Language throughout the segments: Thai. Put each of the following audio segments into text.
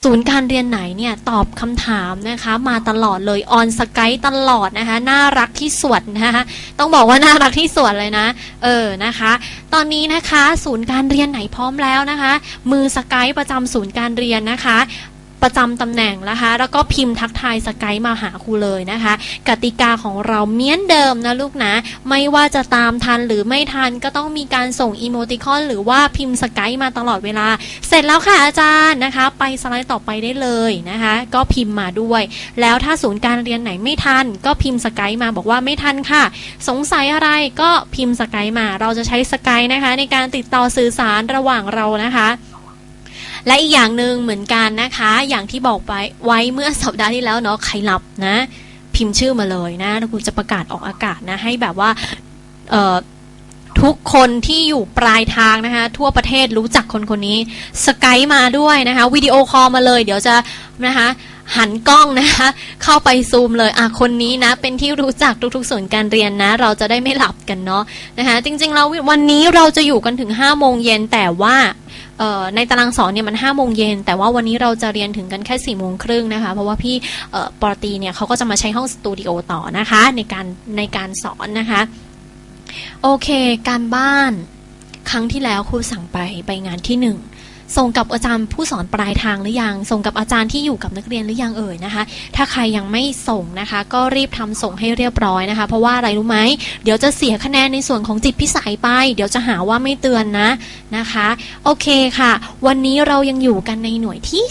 ศูนย์การเรียนไหนเนี่ยตอบคำถามนะคะมาตลอดเลยออนสกายตลอดนะคะน่ารักที่สุดนะคะต้องบอกว่าน่ารักที่สุดเลยนะนะคะตอนนี้นะคะศูนย์การเรียนไหนพร้อมแล้วนะคะมือสกายประจำศูนย์การเรียนนะคะประจำตำแหน่งนะคะแล้วก็พิมพ์ทักทายสกายมาหาครูเลยนะคะกติกาของเราเหมือนเดิมนะลูกนะไม่ว่าจะตามทันหรือไม่ทันก็ต้องมีการส่งอีโมติคอนหรือว่าพิมพ์สกายมาตลอดเวลาเสร็จแล้วค่ะอาจารย์นะคะไปสไลด์ต่อไปได้เลยนะคะก็พิมพ์มาด้วยแล้วถ้าศูนย์การเรียนไหนไม่ทันก็พิมพ์สกายมาบอกว่าไม่ทันค่ะสงสัยอะไรก็พิมพ์สกายมาเราจะใช้สกายนะคะในการติดต่อสื่อสารระหว่างเรานะคะและอีกอย่างหนึ่งเหมือนกันนะคะอย่างที่บอกไปไว้เมื่อสัปดาห์ที่แล้วเนาะใครหลับนะพิมพ์ชื่อมาเลยนะครูจะประกาศออกอากาศนะให้แบบว่าทุกคนที่อยู่ปลายทางนะคะทั่วประเทศรู้จักคนคนนี้สกายมาด้วยนะคะวิดีโอคอลมาเลยเดี๋ยวจะนะคะหันกล้องนะคะเข้าไปซูมเลยคนนี้นะเป็นที่รู้จักทุกๆส่วนการเรียนนะเราจะได้ไม่หลับกันเนาะนะคะจริงๆแล้ววันนี้เราจะอยู่กันถึง5 โมงเย็นแต่ว่าในตารางสอนเนี่ยมัน5 โมงเย็นแต่ว่าวันนี้เราจะเรียนถึงกันแค่4 โมงครึ่งนะคะเพราะว่าพี่ปอตีเนี่ยเขาก็จะมาใช้ห้องสตูดิโอต่อนะคะในการสอนนะคะโอเคการบ้านครั้งที่แล้วครูสั่งไปงานที่1ส่งกับอาจารย์ผู้สอนปลายทางหรือยังส่งกับอาจารย์ที่อยู่กับนักเรียนหรือยังนะคะถ้าใครยังไม่ส่งนะคะก็รีบทำส่งให้เรียบร้อยนะคะเพราะว่าอะไรรู้ไหมเดี๋ยวจะเสียคะแนนในส่วนของจิตพิสัยไปเดี๋ยวจะหาว่าไม่เตือนนะคะโอเคค่ะวันนี้เรายังอยู่กันในหน่วยที่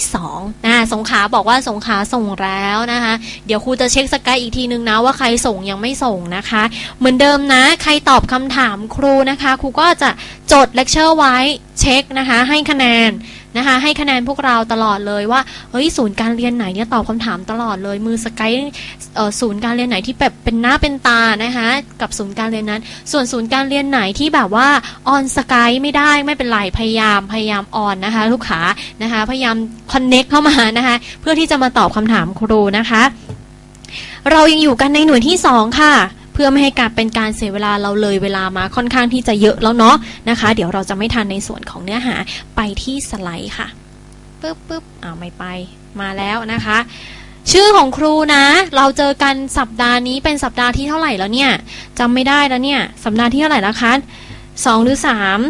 2สงขลาบอกว่าสงขลาส่งแล้วนะคะเดี๋ยวครูจะเช็คสกายอีกทีนึงนะว่าใครส่งยังไม่ส่งนะคะเหมือนเดิมนะใครตอบคำถามครูนะคะครูก็จะจดเลคเชอร์ไว้เช็คนะคะให้คะแนนนะคะให้คะแนนพวกเราตลอดเลยว่าเฮ้ยศูนย์การเรียนไหนเนี่ยตอบคำถามตลอดเลยมือสกายศูนย์การเรียนไหนที่แบบเป็นหน้าเป็นตานะคะกับศูนย์การเรียนนั้นส่วนศูนย์การเรียนไหนที่แบบว่าออนสกายไม่ได้ไม่เป็นไรพยายามออนนะคะลูกค้านะคะพยายามคอนเน็กเข้ามานะคะเพื่อที่จะมาตอบคำถามครูนะคะเรายังอยู่กันในหน่วยที่2ค่ะเพื่อไม่ให้การเป็นการเสียเวลาเราเลยเวลามาค่อนข้างที่จะเยอะแล้วเนาะนะคะเดี๋ยวเราจะไม่ทันในส่วนของเนื้อหาไปที่สไลด์ค่ะปึ๊บไม่ไปมาแล้วนะคะชื่อของครูนะเราเจอกันสัปดาห์นี้เป็นสัปดาห์ที่เท่าไหร่แล้วเนี่ยจำไม่ได้แล้วเนี่ยสัปดาห์ที่เท่าไหร่แล้วคะ2 หรือ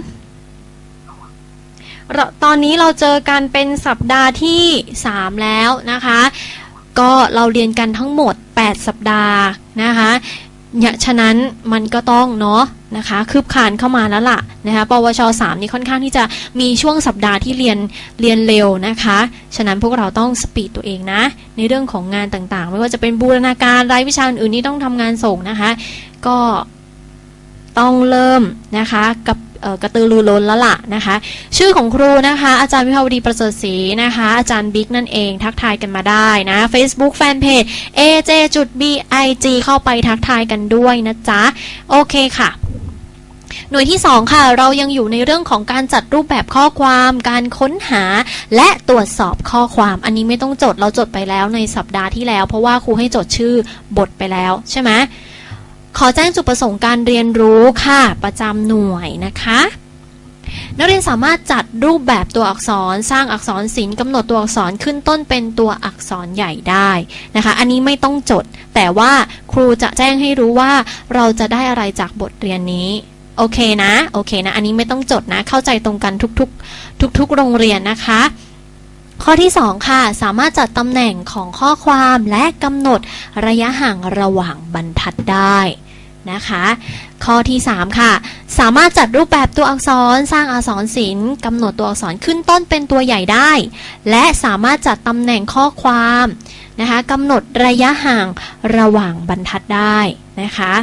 3ตอนนี้เราเจอกันเป็นสัปดาห์ที่3แล้วนะคะก็เราเรียนกันทั้งหมด8 สัปดาห์นะคะฉะนั้นมันก็ต้องเนาะนะคะคืบคลานเข้ามาแล้วล่ะนะคะปวช3นี่ค่อนข้างที่จะมีช่วงสัปดาห์ที่เรียนเร็วนะคะฉะนั้นพวกเราต้องสปีดตัวเองนะในเรื่องของงานต่างๆไม่ว่าจะเป็นบูรณาการรายวิชาอื่นนี่ต้องทำงานส่งนะคะก็ต้องเริ่มนะคะกับกระตือรือร้นแล้วล่ะนะคะชื่อของครูนะคะอาจารย์วิภาวดีประเสริฐศรีนะคะอาจารย์บิ๊กนั่นเองทักทายกันมาได้นะ Facebook Fanpage aj.big เข้าไปทักทายกันด้วยนะจ๊ะโอเคค่ะหน่วยที่2ค่ะเรายังอยู่ในเรื่องของการจัดรูปแบบข้อความการค้นหาและตรวจสอบข้อความอันนี้ไม่ต้องจดเราจดไปแล้วในสัปดาห์ที่แล้วเพราะว่าครูให้จดชื่อบทไปแล้วใช่ไหมขอแจ้งจุดประสงค์การเรียนรู้ค่ะประจำหน่วยนะคะนักเรียนสามารถจัดรูปแบบตัวอักษรสร้างอักษรศิลป์กำหนดตัวอักษรขึ้นต้นเป็นตัวอักษรใหญ่ได้นะคะอันนี้ไม่ต้องจดแต่ว่าครูจะแจ้งให้รู้ว่าเราจะได้อะไรจากบทเรียนนี้โอเคนะอันนี้ไม่ต้องจดนะเข้าใจตรงกันทุกโรงเรียนนะคะข้อที่2ค่ะสามารถจัดตำแหน่งของข้อความและกำหนดระยะห่างระหว่างบรรทัดได้นะคะข้อที่3ค่ะสามารถจัดรูปแบบตัวอักษรสร้างอักษรศิลป์กำหนดตัวอักษรขึ้นต้นเป็นตัวใหญ่ได้และสามารถจัดตำแหน่งข้อความนะคะกำหนดระยะห่างระหว่างบรรทัดได้นะคะ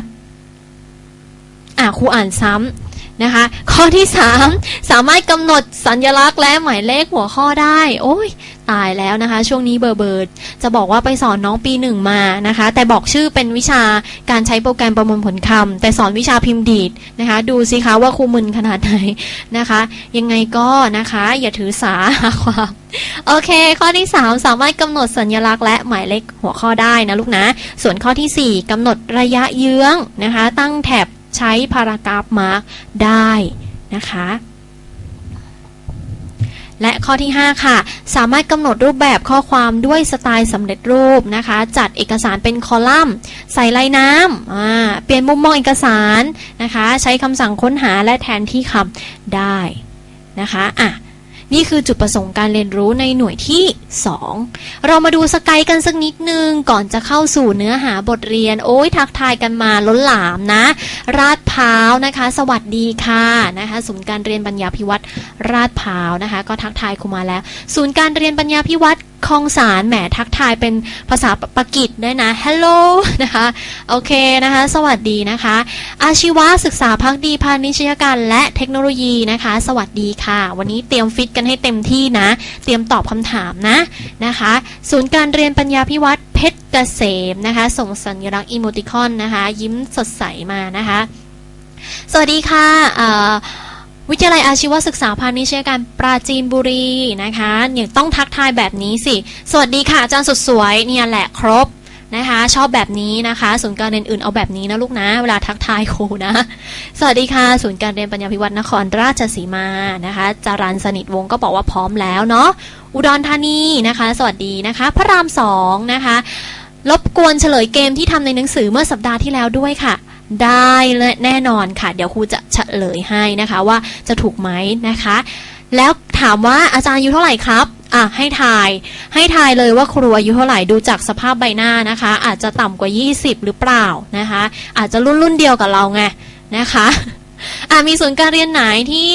ครูอ่านซ้ำนะคะข้อที่3สามารถกำหนดสัญลักษณ์และหมายเลขหัวข้อได้โอ้ยตายแล้วนะคะช่วงนี้เบอร์จะบอกว่าไปสอนน้องปี1มานะคะแต่บอกชื่อเป็นวิชาการใช้โปรแกรมประมวลผลคำแต่สอนวิชาพิมพ์ดีดนะคะดูสิคะว่าครูมึนขนาดไหนนะคะยังไงก็นะคะอย่าถือสาความโอเคข้อที่3สามารถกำหนดสัญลักษณ์และหมายเลขหัวข้อได้นะลูกนะส่วนข้อที่4กำหนดระยะเยื้องนะคะตั้งแถบใช้พารากราฟมาร์กได้นะคะและข้อที่5ค่ะสามารถกำหนดรูปแบบข้อความด้วยสไตล์สำเร็จรูปนะคะจัดเอกสารเป็นคอลัมน์ใส่ลายน้ำเปลี่ยนมุมมองเอกสารนะคะใช้คำสั่งค้นหาและแทนที่คำได้นะคะนี่คือจุดประสงค์การเรียนรู้ในหน่วยที่2เรามาดูสกายกันสักนิดนึงก่อนจะเข้าสู่เนื้อหาบทเรียนโอ้ยทักทายกันมาล้นหลามนะราดพร้าวนะคะสวัสดีค่ะนะคะศูนย์การเรียนปัญญาภิวัตรราดพร้าวนะคะก็ทักทายคุณมาแล้วศูนย์การเรียนปัญญาภิวัตรคลองสารแหมทักทายเป็นภาษาปากีสด้วยนะ Hello นะคะโอเคนะคะสวัสดีนะคะอาชีวะศึกษาภักดีพาณิชยการและเทคโนโลยีนะคะสวัสดีค่ะวันนี้เตรียมฟิตกันให้เต็มที่นะเตรียมตอบคำถามนะคะศูนย์การเรียนปัญญาภิวัตรเพชรเกษมนะคะส่งสัญลักษณ์อีโมติคอนนะคะยิ้มสดใสมานะคะสวัสดีค่ะวิทยาลัยอาชีวศึกษาพาณิชยการปราจีนบุรีนะคะอย่างต้องทักทายแบบนี้สิสวัสดีค่ะอาจารย์สุดสวยเนี่ยแหละครบนะคะชอบแบบนี้นะคะศูนย์การเรียนอื่นเอาแบบนี้นะลูกนะเวลาทักทายครูนะสวัสดีค่ะศูนย์การเรียนปัญญาภิวัตรนครราชสีมานะคะจารันสนิทวงศ์ก็บอกว่าพร้อมแล้วเนาะอุดรธานีนะคะสวัสดีนะคะพระราม2นะคะรบกวนเฉลยเกมที่ทำในหนังสือเมื่อสัปดาห์ที่แล้วด้วยค่ะได้และแน่นอนค่ะเดี๋ยวครูจะเฉลยให้นะคะว่าจะถูกไหมนะคะแล้วถามว่าอาจารย์อายุเท่าไหร่ครับให้ทายเลยว่าครูอายุเท่าไหร่ดูจากสภาพใบหน้านะคะอาจจะต่ำกว่า20หรือเปล่านะคะอาจจะรุ่นเดียวกับเราไงนะคะมีศูนย์การเรียนไหนที่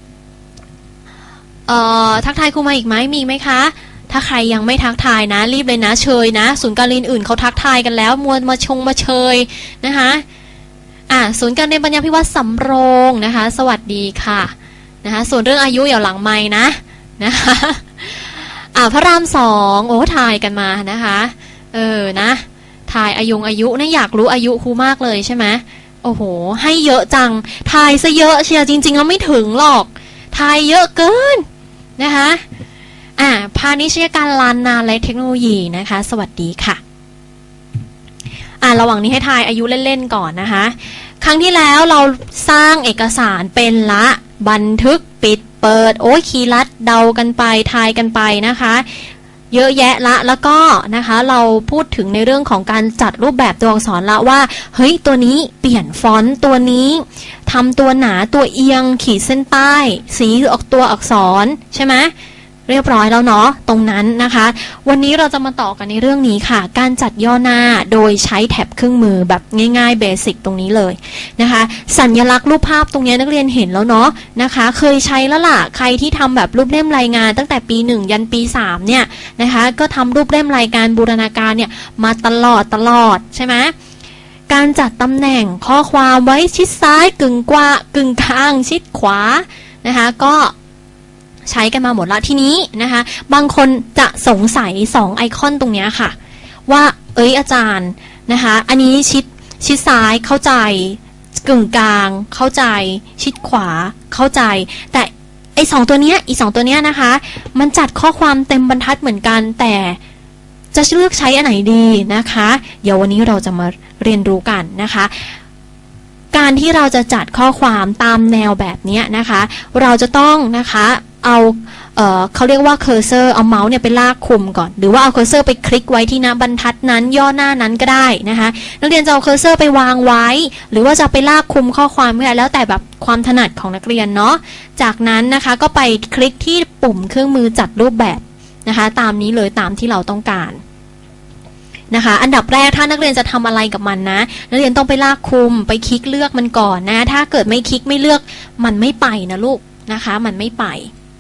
ทักทายครูมาอีกไหมมีไหมคะถ้าใครยังไม่ทักทายนะรีบเลยนะเชยนะศูนย์การเรียนอื่นเขาทักทายกันแล้วมัวมาเชยนะคะศูนย์การเรียนปัญญาภิวัตรสำโรงนะคะสวัสดีค่ะนะคะส่วนเรื่องอายุอย่าหลังไมค์นะคะพระราม2โอ้ทายกันมานะคะนะทายอายุนะอยากรู้อายุครูมากเลยใช่ไหมโอ้โหให้เยอะจังทายซะเยอะเชียร์จริงๆแล้วไม่ถึงหรอกทายเยอะเกินนะคะพาณิชยการล้านนาและเทคโนโลยีนะคะสวัสดีค่ะระหว่างนี้ให้ทายอายุเล่นๆก่อนนะคะครั้งที่แล้วเราสร้างเอกสารเป็นละบันทึกปิดเปิดโอ้ยคีย์ลัดเดากันไปทายกันไปนะคะเยอะแยะละแล้วก็นะคะเราพูดถึงในเรื่องของการจัดรูปแบบตัวอักษรละว่าเฮ้ยตัวนี้เปลี่ยนฟอนต์ตัวนี้ทำตัวหนาตัวเอียงขีดเส้นใต้สีออกตัวอักษรใช่ไหมเรียบร้อยแล้วเนาะตรงนั้นนะคะวันนี้เราจะมาต่อกันในเรื่องนี้ค่ะการจัดย่อหน้าโดยใช้แท็บเครื่องมือแบบง่ายๆเบสิกตรงนี้เลยนะคะสัญลักษณ์รูปภาพตรงนี้นักเรียนเห็นแล้วเนาะนะคะเคยใช้แล้วล่ะใครที่ทำแบบรูปเล่มรายงานตั้งแต่ปี1ยันปี3เนี่ยนะคะก็ทำรูปเล่มรายการบูรณาการเนี่ยมาตลอดใช่ไหมการจัดตำแหน่งข้อความไว้ชิดซ้ายกึ่งกลางชิดขวานะคะก็ใช้กันมาหมดละทีนี้นะคะบางคนจะสงสัย2ไอคอนตรงนี้ค่ะว่าอาจารย์นะคะอันนี้ชิดซ้ายเข้าใจกึ่งกลางเข้าใจชิดขวาเข้าใจแต่ไอ2ตัวเนี้ยอี2ตัวเนี้ยนะคะมันจัดข้อความเต็มบรรทัดเหมือนกันแต่จะเลือกใช้อันไหนดีนะคะเดี๋ยววันนี้เราจะมาเรียนรู้กันนะคะการที่เราจะจัดข้อความตามแนวแบบนี้นะคะเราจะต้องนะคะเอาเขาเรียกว่าเคอร์เซอร์เอาเมาส์เนี่ยไปลากคุมก่อนหรือว่าเอาเคอร์เซอร์ไปคลิกไว้ที่หน้าบรรทัดนั้นย่อหน้านั้นก็ได้นะคะนักเรียนจะเอาเคอร์เซอร์ไปวางไว้หรือว่าจะไปลากคุมข้อความก็ได้แล้วแต่แบบความถนัดของนักเรียนเนาะจากนั้นนะคะก็ไปคลิกที่ปุ่มเครื่องมือจัดรูปแบบนะคะตามนี้เลยตามที่เราต้องการนะคะอันดับแรกถ้านักเรียนจะทำอะไรกับมันนะนักเรียนต้องไปลากคุมไปคลิกเลือกมันก่อนนะถ้าเกิดไม่คลิกไม่เลือกมันไม่ไปนะลูกนะคะมันไม่ไป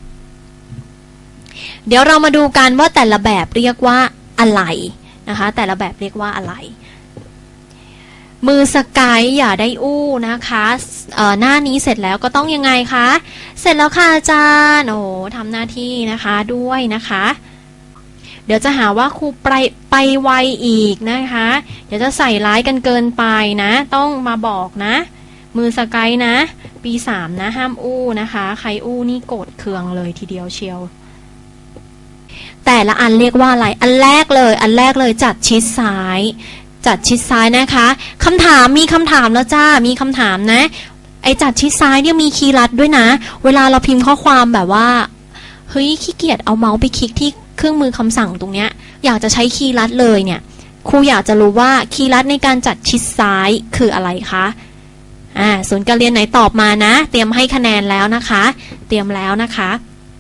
เดี๋ยวเรามาดูกันว่าแต่ละแบบเรียกว่าอะไรนะคะแต่ละแบบเรียกว่าอะไรมือสกายอย่าได้อู้นะคะหน้านี้เสร็จแล้วก็ต้องยังไงคะเสร็จแล้วค่ะอาจารย์โอ้ทำหน้าที่นะคะด้วยนะคะเดี๋ยวจะหาว่าครูไปไวอีกนะคะเดี๋ยวจะใส่ร้ายกันเกินไปนะต้องมาบอกนะมือสกายนะปี3นะห้ามอู้นะคะใครอู้นี่โกรธเคืองเลยทีเดียวเชียวแต่ละอันเรียกว่าอะไรอันแรกเลยจัดชิดซ้ายนะคะคำถามมีคำถามแล้วจ้ามีคำถามนะไอจัดชิดซ้ายเนี่ยมีคีย์ลัดด้วยนะเวลาเราพิมพ์ข้อความแบบว่าเฮ้ยขี้เกียจเอาเมาส์ไปคลิกที่เครื่องมือคำสั่งตรงเนี้ยอยากจะใช้คีย์ลัดเลยเนี่ยครูอยากจะรู้ว่าคีย์ลัดในการจัดชิดซ้ายคืออะไรคะศูนย์การเรียนไหนตอบมานะเตรียมให้คะแนนแล้วนะคะเตรียมแล้วนะคะ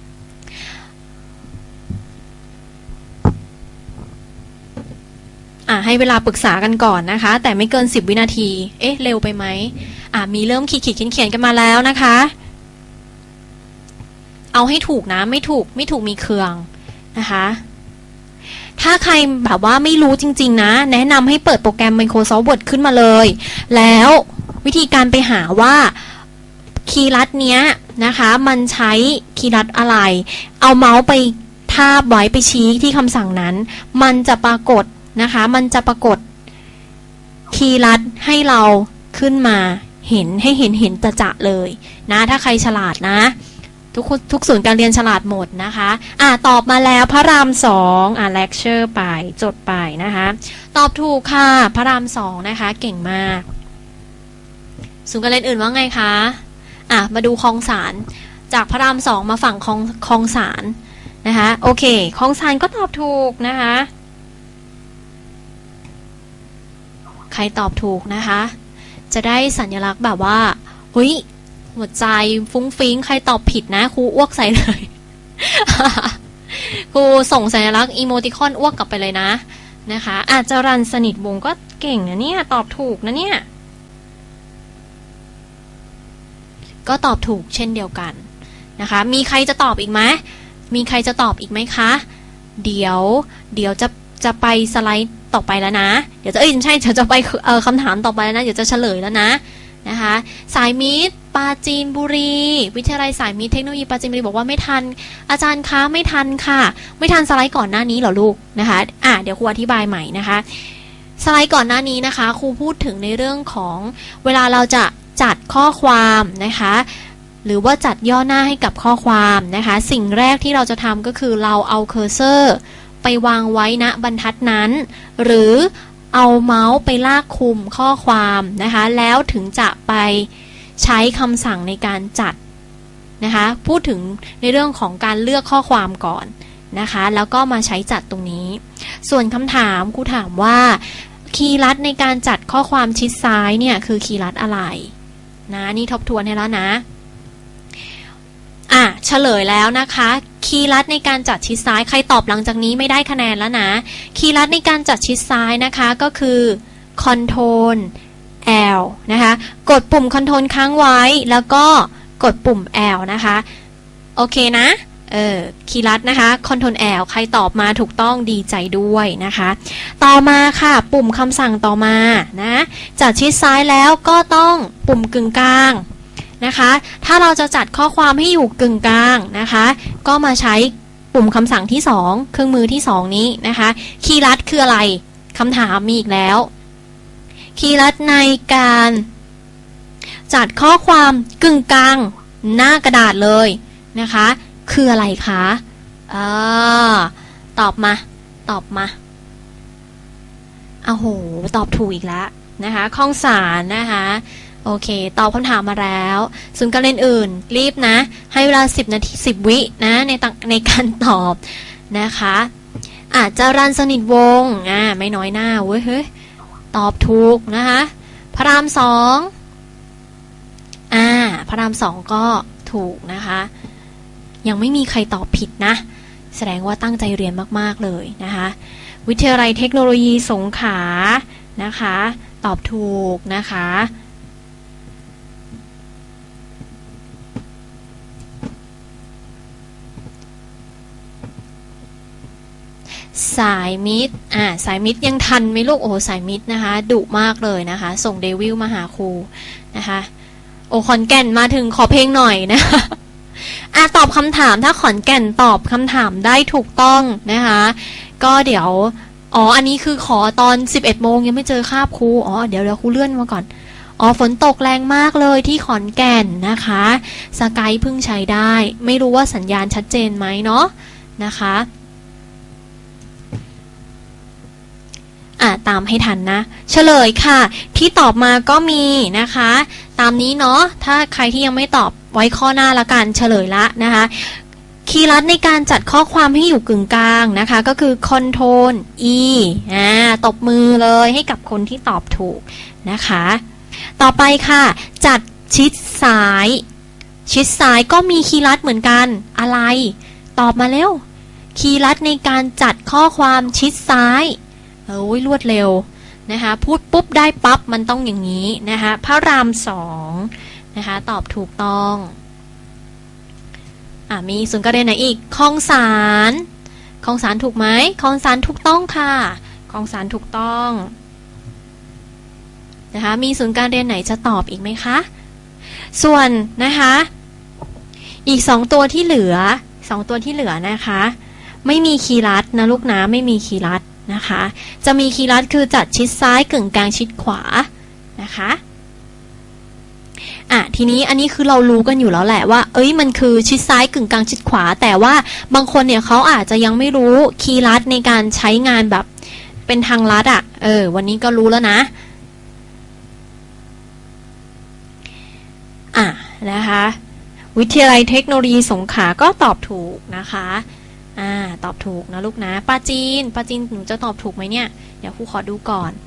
ให้เวลาปรึกษากันก่อนนะคะแต่ไม่เกิน10 วินาทีเร็วไปไหมมีเริ่มขีดเขียนกันมาแล้วนะคะเอาให้ถูกนะไม่ถูกมีเคืองนะคะถ้าใครแบบว่าไม่รู้จริงๆนะแนะนำให้เปิดโปรแกรม Microsoft Word ขึ้นมาเลยแล้ววิธีการไปหาว่าคีย์ลัดเนี้ยนะคะมันใช้คีย์ลัดอะไรเอาเมาส์ไปทาบไว้ไปชี้ที่คำสั่งนั้นมันจะปรากฏนะคะมันจะปรากฏคีย์ลัดให้เราขึ้นมาเห็นจะเลยนะถ้าใครฉลาดนะทุกศูนย์การเรียนฉลาดหมดนะคะตอบมาแล้วพระราม2เลคเชอร์ไปจดไปนะคะตอบถูกค่ะพระราม2นะคะเก่งมากศูนย์การเรียนอื่นว่าไงคะมาดูคลองสารจากพระราม2มาฝั่งคลองสารนะคะโอเคคลองสารก็ตอบถูกนะคะใครตอบถูกนะคะจะได้สัญลักษณ์แบบว่าเฮ้ยหัวใจฟุ้งฟิ้งใครตอบผิดนะครูอ้วกใส่เลย ครูส่งสัญลักษณ์อีโมติคอนอ้วกกลับไปเลยนะคะอาจจะรันสนิทวงก็เก่งนะเนี่ยตอบถูกนะเนี่ยก็ตอบถูกเช่นเดียวกันนะคะมีใครจะตอบอีกไหมคะเดี๋ยวจะไปสไลด์ต่อไปแล้วนะเดี๋ยวจะไปคำถามต่อไปแล้วนะเดี๋ยวจะเฉลยแล้วนะคะสายมิตรปราจีนบุรีวิทยาลัยสายมิตรเทคโนโลยีปราจีนบุรีบอกว่าไม่ทันอาจารย์คะไม่ทันค่ะไม่ทันสไลด์ก่อนหน้านี้เหรอลูกนะคะเดี๋ยวครูอธิบายใหม่นะคะสไลด์ก่อนหน้านี้นะคะครูพูดถึงในเรื่องของเวลาเราจะจัดข้อความนะคะหรือว่าจัดย่อหน้าให้กับข้อความนะคะสิ่งแรกที่เราจะทำก็คือเราเอาเคอร์เซอร์ไปวางไว้ณบรรทัดนั้นหรือเอาเมาส์ไปลากคุมข้อความนะคะแล้วถึงจะไปใช้คำสั่งในการจัดนะคะพูดถึงในเรื่องของการเลือกข้อความก่อนนะคะแล้วก็มาใช้จัดตรงนี้ส่วนคำถามครูถามว่าคีย์ลัดในการจัดข้อความชิดซ้ายเนี่ยคือคีย์ลัดอะไรนะนี่ทบทวนให้แล้วนะเฉลยแล้วนะคะคีย์ลัดในการจัดชิดซ้ายใครตอบหลังจากนี้ไม่ได้คะแนนแล้วนะคีย์ลัดในการจัดชิดซ้ายนะคะก็คือ Ctrl L นะคะกดปุ่ม Ctrl ค้างไว้แล้วก็กดปุ่ม L นะคะโอเคนะคีย์ลัดนะคะ Ctrl L ใครตอบมาถูกต้องดีใจด้วยนะคะต่อมาค่ะปุ่มคำสั่งต่อมานะจัดชิดซ้ายแล้วก็ต้องปุ่มกึ่งกลางนะคะถ้าเราจะจัดข้อความให้อยู่กึ่งกลางนะคะก็มาใช้ปุ่มคำสั่งที่2เครื่องมือที่2นี้นะคะคีย์ลัดคืออะไรคำถามมีอีกแล้วคีย์ลัดในการจัดข้อความกึ่งกลางหน้ากระดาษเลยนะคะคืออะไรคะตอบมาโอ้โหตอบถูกอีกแล้วนะคะคลองสารนะคะโอเคตอบคำถามมาแล้วศูนย์การเรียนอื่นรีบนะให้เวลา10 นาที 10 วินะในการตอบนะคะอาจจะรันสนิทวงไม่น้อยหน้าเว้ยเฮ้ยตอบถูกนะคะพระราม2พระราม2ก็ถูกนะคะยังไม่มีใครตอบผิดนะแสดงว่าตั้งใจเรียนมากๆเลยนะคะวิทยาลัยเทคโนโลยีสงขลานะคะตอบถูกนะคะสายมิตรสายมิตรยังทันไหมลูกโอ้สายมิตรนะคะดุมากเลยนะคะส่งเดวิลมาหาครูนะคะโอ้ขอนแก่นมาถึงขอเพลงหน่อยนะคะตอบคำถามถ้าขอนแก่นตอบคำถามได้ถูกต้องนะคะก็เดี๋ยวอันนี้คือขอตอน 11 โมงยังไม่เจอคาบครูเดี๋ยวครูเลื่อนมาก่อนฝนตกแรงมากเลยที่ขอนแก่นนะคะสกายเพิ่งใช้ได้ไม่รู้ว่าสัญญาณชัดเจนไหมเนาะนะคะตามให้ทันนะเฉลยค่ะที่ตอบมาก็มีนะคะตามนี้เนาะถ้าใครที่ยังไม่ตอบไว้ข้อหน้าละกันเฉลยละนะคะคีย์ลัดในการจัดข้อความให้อยู่กึ่งกลางนะคะก็คือ Ctrl E ตบมือเลยให้กับคนที่ตอบถูกนะคะต่อไปค่ะจัดชิดซ้ายชิดซ้ายก็มีคีย์ลัดเหมือนกันอะไรตอบมาเร็วคีย์ลัดในการจัดข้อความชิดซ้ายรวดเร็วนะคะพูดปุ๊บได้ปั๊บมันต้องอย่างนี้นะคะพระราม2นะคะตอบถูกต้องมีศูนย์การเรียนไหนอีกคลองสารคลองสารถูกไหมคลองสารถูกต้องค่ะคลองสารถูกต้องนะคะมีศูนย์การเรียนไหนจะตอบอีกไหมคะส่วนนะคะอีก2ตัวที่เหลือนะคะไม่มีคีย์ลัดนะลูกนะไม่มีคีย์ลัดนะคะจะมีคีย์ลัดคือจัดชิดซ้ายกึ่งกลางชิดขวานะคะทีนี้อันนี้คือเรารู้กันอยู่แล้วแหละว่ามันคือชิดซ้ายกึ่งกลางชิดขวาแต่ว่าบางคนเนี่ยเขาอาจจะยังไม่รู้คีย์ลัดในการใช้งานแบบเป็นทางลัดวันนี้ก็รู้แล้วนะนะคะวิทยาลัยเทคโนโลยีสงขลาก็ตอบถูกนะคะตอบถูกนะลูกนะปาจีนหนูจะตอบถูกไหมเนี่ยเดี๋ยวครูขอดูก่อน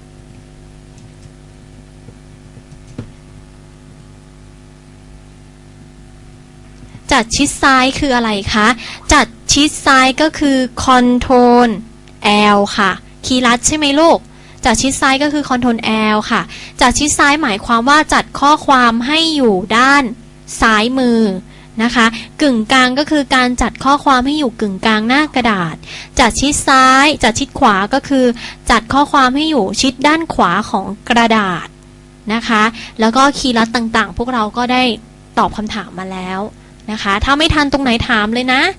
จัดชิดซ้ายคืออะไรคะจัดชิดซ้ายก็คือ Ctrl L ค่ะคีย์ลัดใช่ไหมลูกจัดชิดซ้ายก็คือ Ctrl L ค่ะจัดชิดซ้ายหมายความว่าจัดข้อความให้อยู่ด้านซ้ายมือนะคะกึ่งกลางก็คือการจัดข้อความให้อยู่กึ่งกลางหน้ากระดาษจัดชิดซ้ายจัดชิดขวาก็คือจัดข้อความให้อยู่ชิดด้านขวาของกระดาษนะคะแล้วก็คีย์ลัดต่างๆพวกเราก็ได้ตอบคำถามมาแล้วนะคะถ้าไม่ทันตรงไหนถามเลยนะ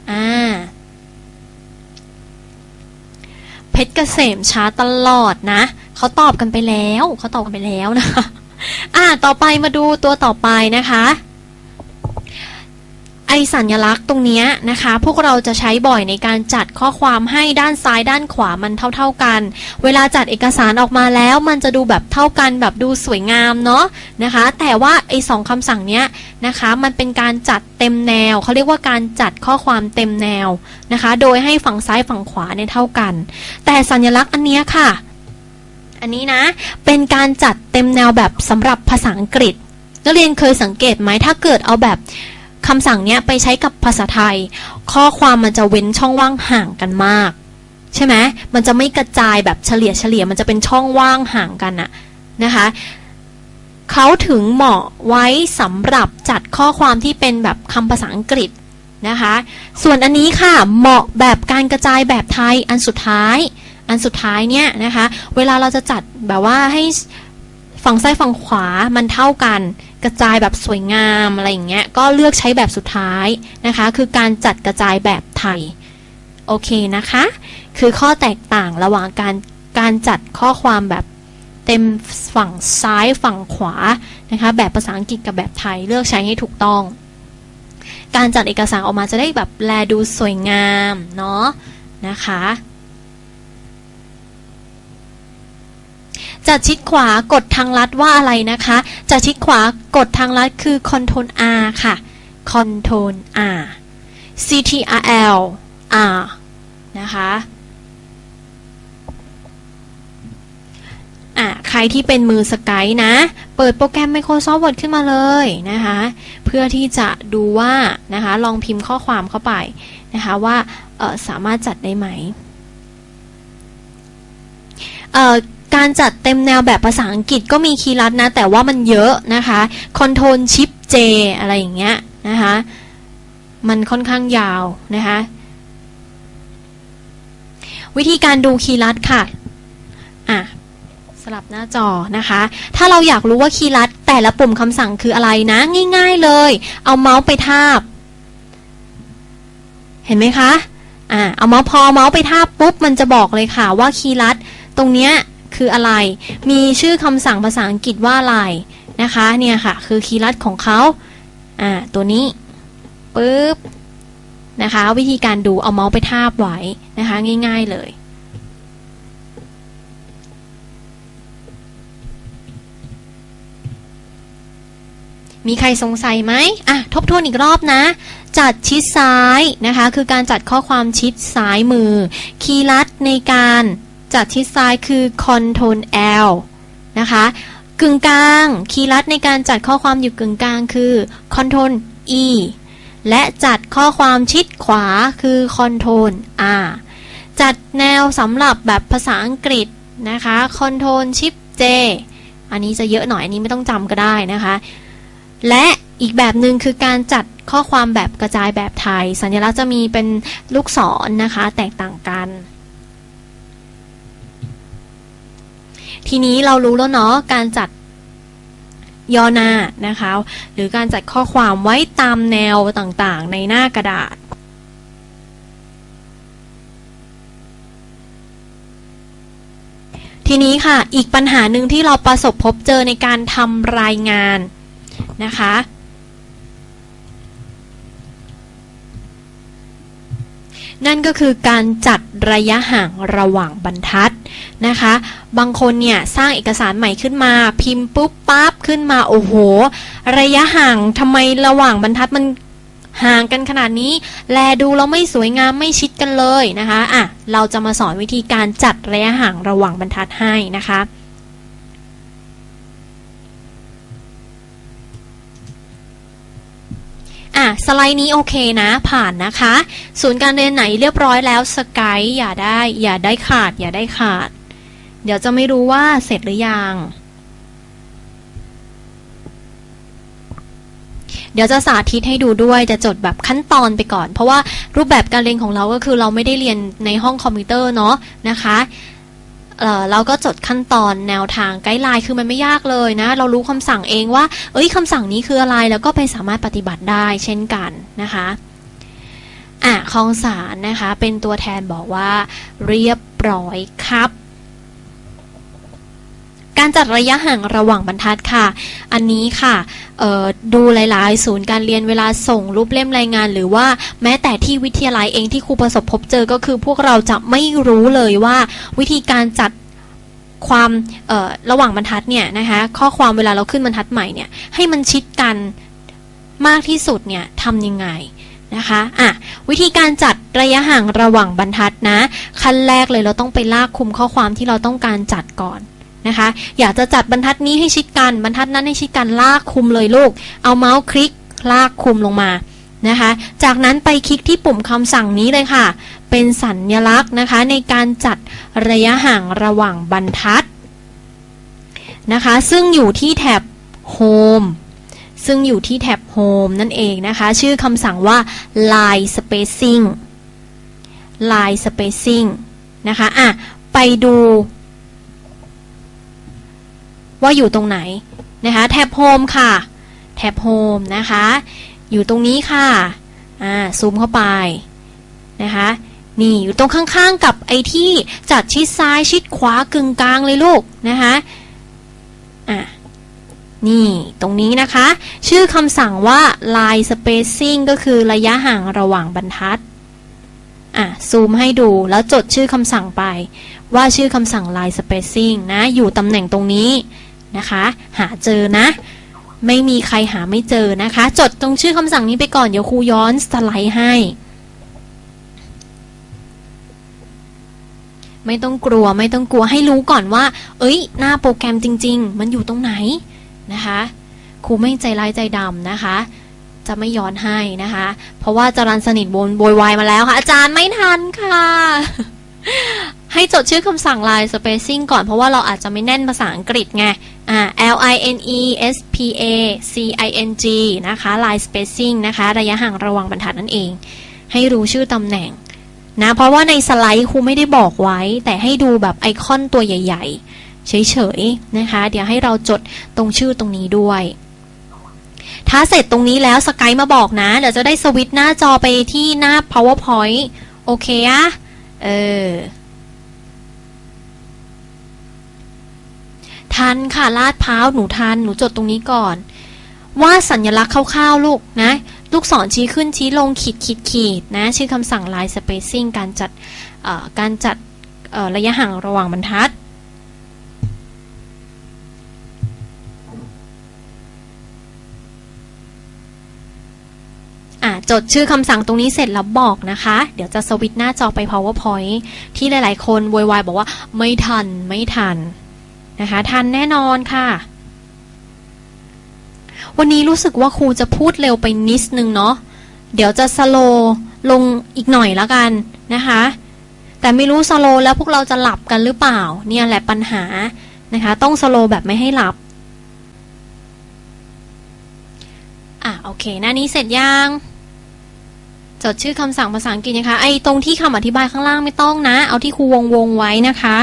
เพชรเกษมช้าตลอดนะเขาตอบกันไปแล้วนะคะต่อไปมาดูตัวต่อไปนะคะไอสัญลักษณ์ตรงนี้นะคะพวกเราจะใช้บ่อยในการจัดข้อความให้ด้านซ้ายด้านขวามันเท่ากันเวลาจัดเอกสารออกมาแล้วมันจะดูแบบเท่ากันแบบดูสวยงามเนาะนะคะแต่ว่าไอ้2คำสั่งเนี้ยนะคะมันเป็นการจัดเต็มแนวเขาเรียกว่าการจัดข้อความเต็มแนวนะคะโดยให้ฝั่งซ้ายฝั่งขวาเนี่ยเท่ากันแต่สัญลักษณ์อันเนี้ยค่ะอันนี้นะเป็นการจัดเต็มแนวแบบสำหรับภาษาอังกฤษนักเรียนเคยสังเกตไหมถ้าเกิดเอาแบบคำสั่งนี้ไปใช้กับภาษาไทยข้อความมันจะเว้นช่องว่างห่างกันมากใช่ไหมมันจะไม่กระจายแบบเฉลี่ยมันจะเป็นช่องว่างห่างกันนะคะเขาถึงเหมาะไว้สำหรับจัดข้อความที่เป็นแบบคำภาษาอังกฤษนะคะส่วนอันนี้ค่ะเหมาะแบบการกระจายแบบไทยอันสุดท้ายเนี่ยนะคะเวลาเราจะจัดแบบว่าให้ฝั่งซ้ายฝั่งขวามันเท่ากันกระจายแบบสวยงามอะไรอย่างเงี้ยก็เลือกใช้แบบสุดท้ายนะคะคือการจัดกระจายแบบไทยโอเคนะคะคือข้อแตกต่างระหว่างการจัดข้อความแบบเต็มฝั่งซ้ายฝั่งขวานะคะแบบภาษาอังกฤษกับแบบไทยเลือกใช้ให้ถูกต้องการจัดเอกสารออกมาจะได้แบบแลดูสวยงามเนาะนะคะจัดชิดขวากดทางลัดว่าอะไรนะคะจัดชิดขวากดทางลัดคือ Ctrl R ค่ะ Ctrl R Ctrl R นะคะใครที่เป็นมือสกายนะเปิดโปรแกรม Microsoft Word ขึ้นมาเลยนะคะเพื่อที่จะดูว่านะคะลองพิมพ์ข้อความเข้าไปนะคะว่าสามารถจัดได้ไหมการจัดเต็มแนวแบบภาษาอังกฤษก็มีคีย์ลัดนะแต่ว่ามันเยอะนะคะ Ctrl Shift J อะไรอย่างเงี้ยนะคะมันค่อนข้างยาวนะคะวิธีการดูคีย์ลัดค่ะสลับหน้าจอนะคะถ้าเราอยากรู้ว่าคีย์ลัดแต่ละปุ่มคำสั่งคืออะไรนะง่ายๆเลยเอาเมาส์ไปทาบเห็นไหมคะเอาเมาส์ไปทาบปุ๊บมันจะบอกเลยค่ะว่าคีย์ลัดตรงเนี้ยคืออะไรมีชื่อคำสั่งภาษาอังกฤษว่าอะไรนะคะเนี่ยค่ะคือคีย์ลัดของเขาตัวนี้ปึ๊บนะคะวิธีการดูเอาเมาส์ไปทาบไว้นะคะง่ายๆเลยมีใครสงสัยไหมทบทวนอีกรอบนะจัดชิดซ้ายนะคะคือการจัดข้อความชิดซ้ายมือคีย์ลัดในการจัดชิดซ้ายคือ Ctrl L นะคะกึ่งกลางคีย์ลัดในการจัดข้อความอยู่กึ่งกลางคือ Ctrl E และจัดข้อความชิดขวาคือ Ctrl R จัดแนวสำหรับแบบภาษาอังกฤษนะคะ Ctrl Shift J อันนี้จะเยอะหน่อยอันนี้ไม่ต้องจำก็ได้นะคะและอีกแบบหนึ่งคือการจัดข้อความแบบกระจายแบบไทยสัญลักษณ์จะมีเป็นลูกศรนะคะแตกต่างกันทีนี้เรารู้แล้วเนาะการจัดย่อหน้านะคะหรือการจัดข้อความไว้ตามแนวต่างๆในหน้ากระดาษทีนี้ค่ะอีกปัญหาหนึ่งที่เราประสบพบเจอในการทำรายงานนะคะนั่นก็คือการจัดระยะห่างระหว่างบรรทัดนะคะบางคนเนี่ยสร้างเอกสารใหม่ขึ้นมาพิมพ์ปุ๊บปั๊บขึ้นมาโอ้โหระยะห่างทำไมระหว่างบรรทัดมันห่างกันขนาดนี้แลดูแล้วไม่สวยงามไม่ชิดกันเลยนะคะเราจะมาสอนวิธีการจัดระยะห่างระหว่างบรรทัดให้นะคะสไลด์นี้โอเคนะผ่านนะคะศูนย์การเรียนไหนเรียบร้อยแล้วสกายอย่าได้ขาดเดี๋ยวจะไม่รู้ว่าเสร็จหรือยังเดี๋ยวจะสาธิตให้ดูด้วยจะจดแบบขั้นตอนไปก่อนเพราะว่ารูปแบบการเรียนของเราก็คือเราไม่ได้เรียนในห้องคอมพิวเตอร์เนาะนะคะเราก็จดขั้นตอนแนวทางไกด์ไลน์คือมันไม่ยากเลยนะเรารู้คำสั่งเองว่าคำสั่งนี้คืออะไรแล้วก็ไปสามารถปฏิบัติได้เช่นกันนะคะคลองสารนะคะเป็นตัวแทนบอกว่าเรียบร้อยครับการจัดระยะห่างระหว่างบรรทัดค่ะอันนี้ค่ะดูหลายๆศูนย์การเรียนเวลาส่งรูปเล่มรายงานหรือว่าแม้แต่ที่วิทยาลัยเองที่ครูประสบพบเจอก็คือพวกเราจะไม่รู้เลยว่าวิธีการจัดความระหว่างบรรทัดเนี่ยนะคะข้อความเวลาเราขึ้นบรรทัดใหม่เนี่ยให้มันชิดกันมากที่สุดเนี่ยทำยังไงนะคะวิธีการจัดระยะห่างระหว่างบรรทัดนะขั้นแรกเลยเราต้องไปลากคุมข้อความที่เราต้องการจัดก่อนนะคะอยากจะจัดบรรทัดนี้ให้ชิดกันบรรทัดนั้นให้ชิดกันลากคุมเลยลูกเอาเมาส์คลิกลากคุมลงมานะคะจากนั้นไปคลิกที่ปุ่มคำสั่งนี้เลยค่ะเป็นสัญลักษณ์นะคะในการจัดระยะห่างระหว่างบรรทัดนะคะซึ่งอยู่ที่แถบ Home นั่นเองนะคะชื่อคำสั่งว่า line spacing นะคะไปดูว่าอยู่ตรงไหนนะคะแท็บ Home ค่ะแท็บ Home นะคะอยู่ตรงนี้ค่ะซูมเข้าไปนะคะนี่อยู่ตรงข้างๆกับไอ้ที่จัดชิดซ้ายชิดขวากึ่งกลางเลยลูกนะคะนี่ตรงนี้นะคะชื่อคำสั่งว่า line spacing ก็คือระยะห่างระหว่างบรรทัดซูมให้ดูแล้วจดชื่อคำสั่งไปว่าชื่อคำสั่ง line spacing นะอยู่ตำแหน่งตรงนี้นะคะหาเจอนะไม่มีใครหาไม่เจอนะคะจดตรงชื่อคำสั่งนี้ไปก่อนเดี๋ยวครูย้อนสไลด์ให้ไม่ต้องกลัวให้รู้ก่อนว่าหน้าโปรแกรมจริงๆมันอยู่ตรงไหนนะคะครูไม่ใจร้ายใจดำนะคะจะไม่ย้อนให้นะคะเพราะว่าจรัญสนิทโวยวายมาแล้วค่ะอาจารย์ไม่ทันค่ะให้จดชื่อคำสั่ง line spacing ก่อนเพราะว่าเราอาจจะไม่แน่นภาษาอังกฤษไงLINE SPACING นะคะ line spacing นะคะระยะห่างระหว่างบรรทัดนั่นเองให้รู้ชื่อตำแหน่งนะเพราะว่าในสไลด์ครูไม่ได้บอกไว้แต่ให้ดูแบบไอคอนตัวใหญ่ๆเฉยๆนะคะเดี๋ยวให้เราจดตรงชื่อตรงนี้ด้วยถ้าเสร็จตรงนี้แล้วสกายมาบอกนะเดี๋ยวจะได้สวิตช์หน้าจอไปที่หน้า PowerPoint โอเคทันค่ะลาดพร้าวหนูทันหนูจดตรงนี้ก่อนว่าสัญลักษณ์คร่าวๆลูกนะลูกศรชี้ขึ้นชี้ลงขีดนะชื่อคำสั่ง line spacing การจัดระยะห่างระหว่างบรรทัดจดชื่อคำสั่งตรงนี้เสร็จแล้วบอกนะคะเดี๋ยวจะสวิตช์หน้าจอไป PowerPoint ที่หลายๆคนโวยวายบอกว่าไม่ทันนะคะทันแน่นอนค่ะวันนี้รู้สึกว่าครูจะพูดเร็วไปนิดนึงเนาะเดี๋ยวจะสโลว์ลงอีกหน่อยแล้วกันนะคะแต่ไม่รู้สโลว์แล้วพวกเราจะหลับกันหรือเปล่าเนี่ยแหละปัญหานะคะต้องสโลว์แบบไม่ให้หลับโอเคหน้านี้เสร็จยังจดชื่อคำสั่งภาษาอังกฤษนะคะไอ้ตรงที่คำอธิบายข้างล่างไม่ต้องนะเอาที่ครูวงไว้นะคะ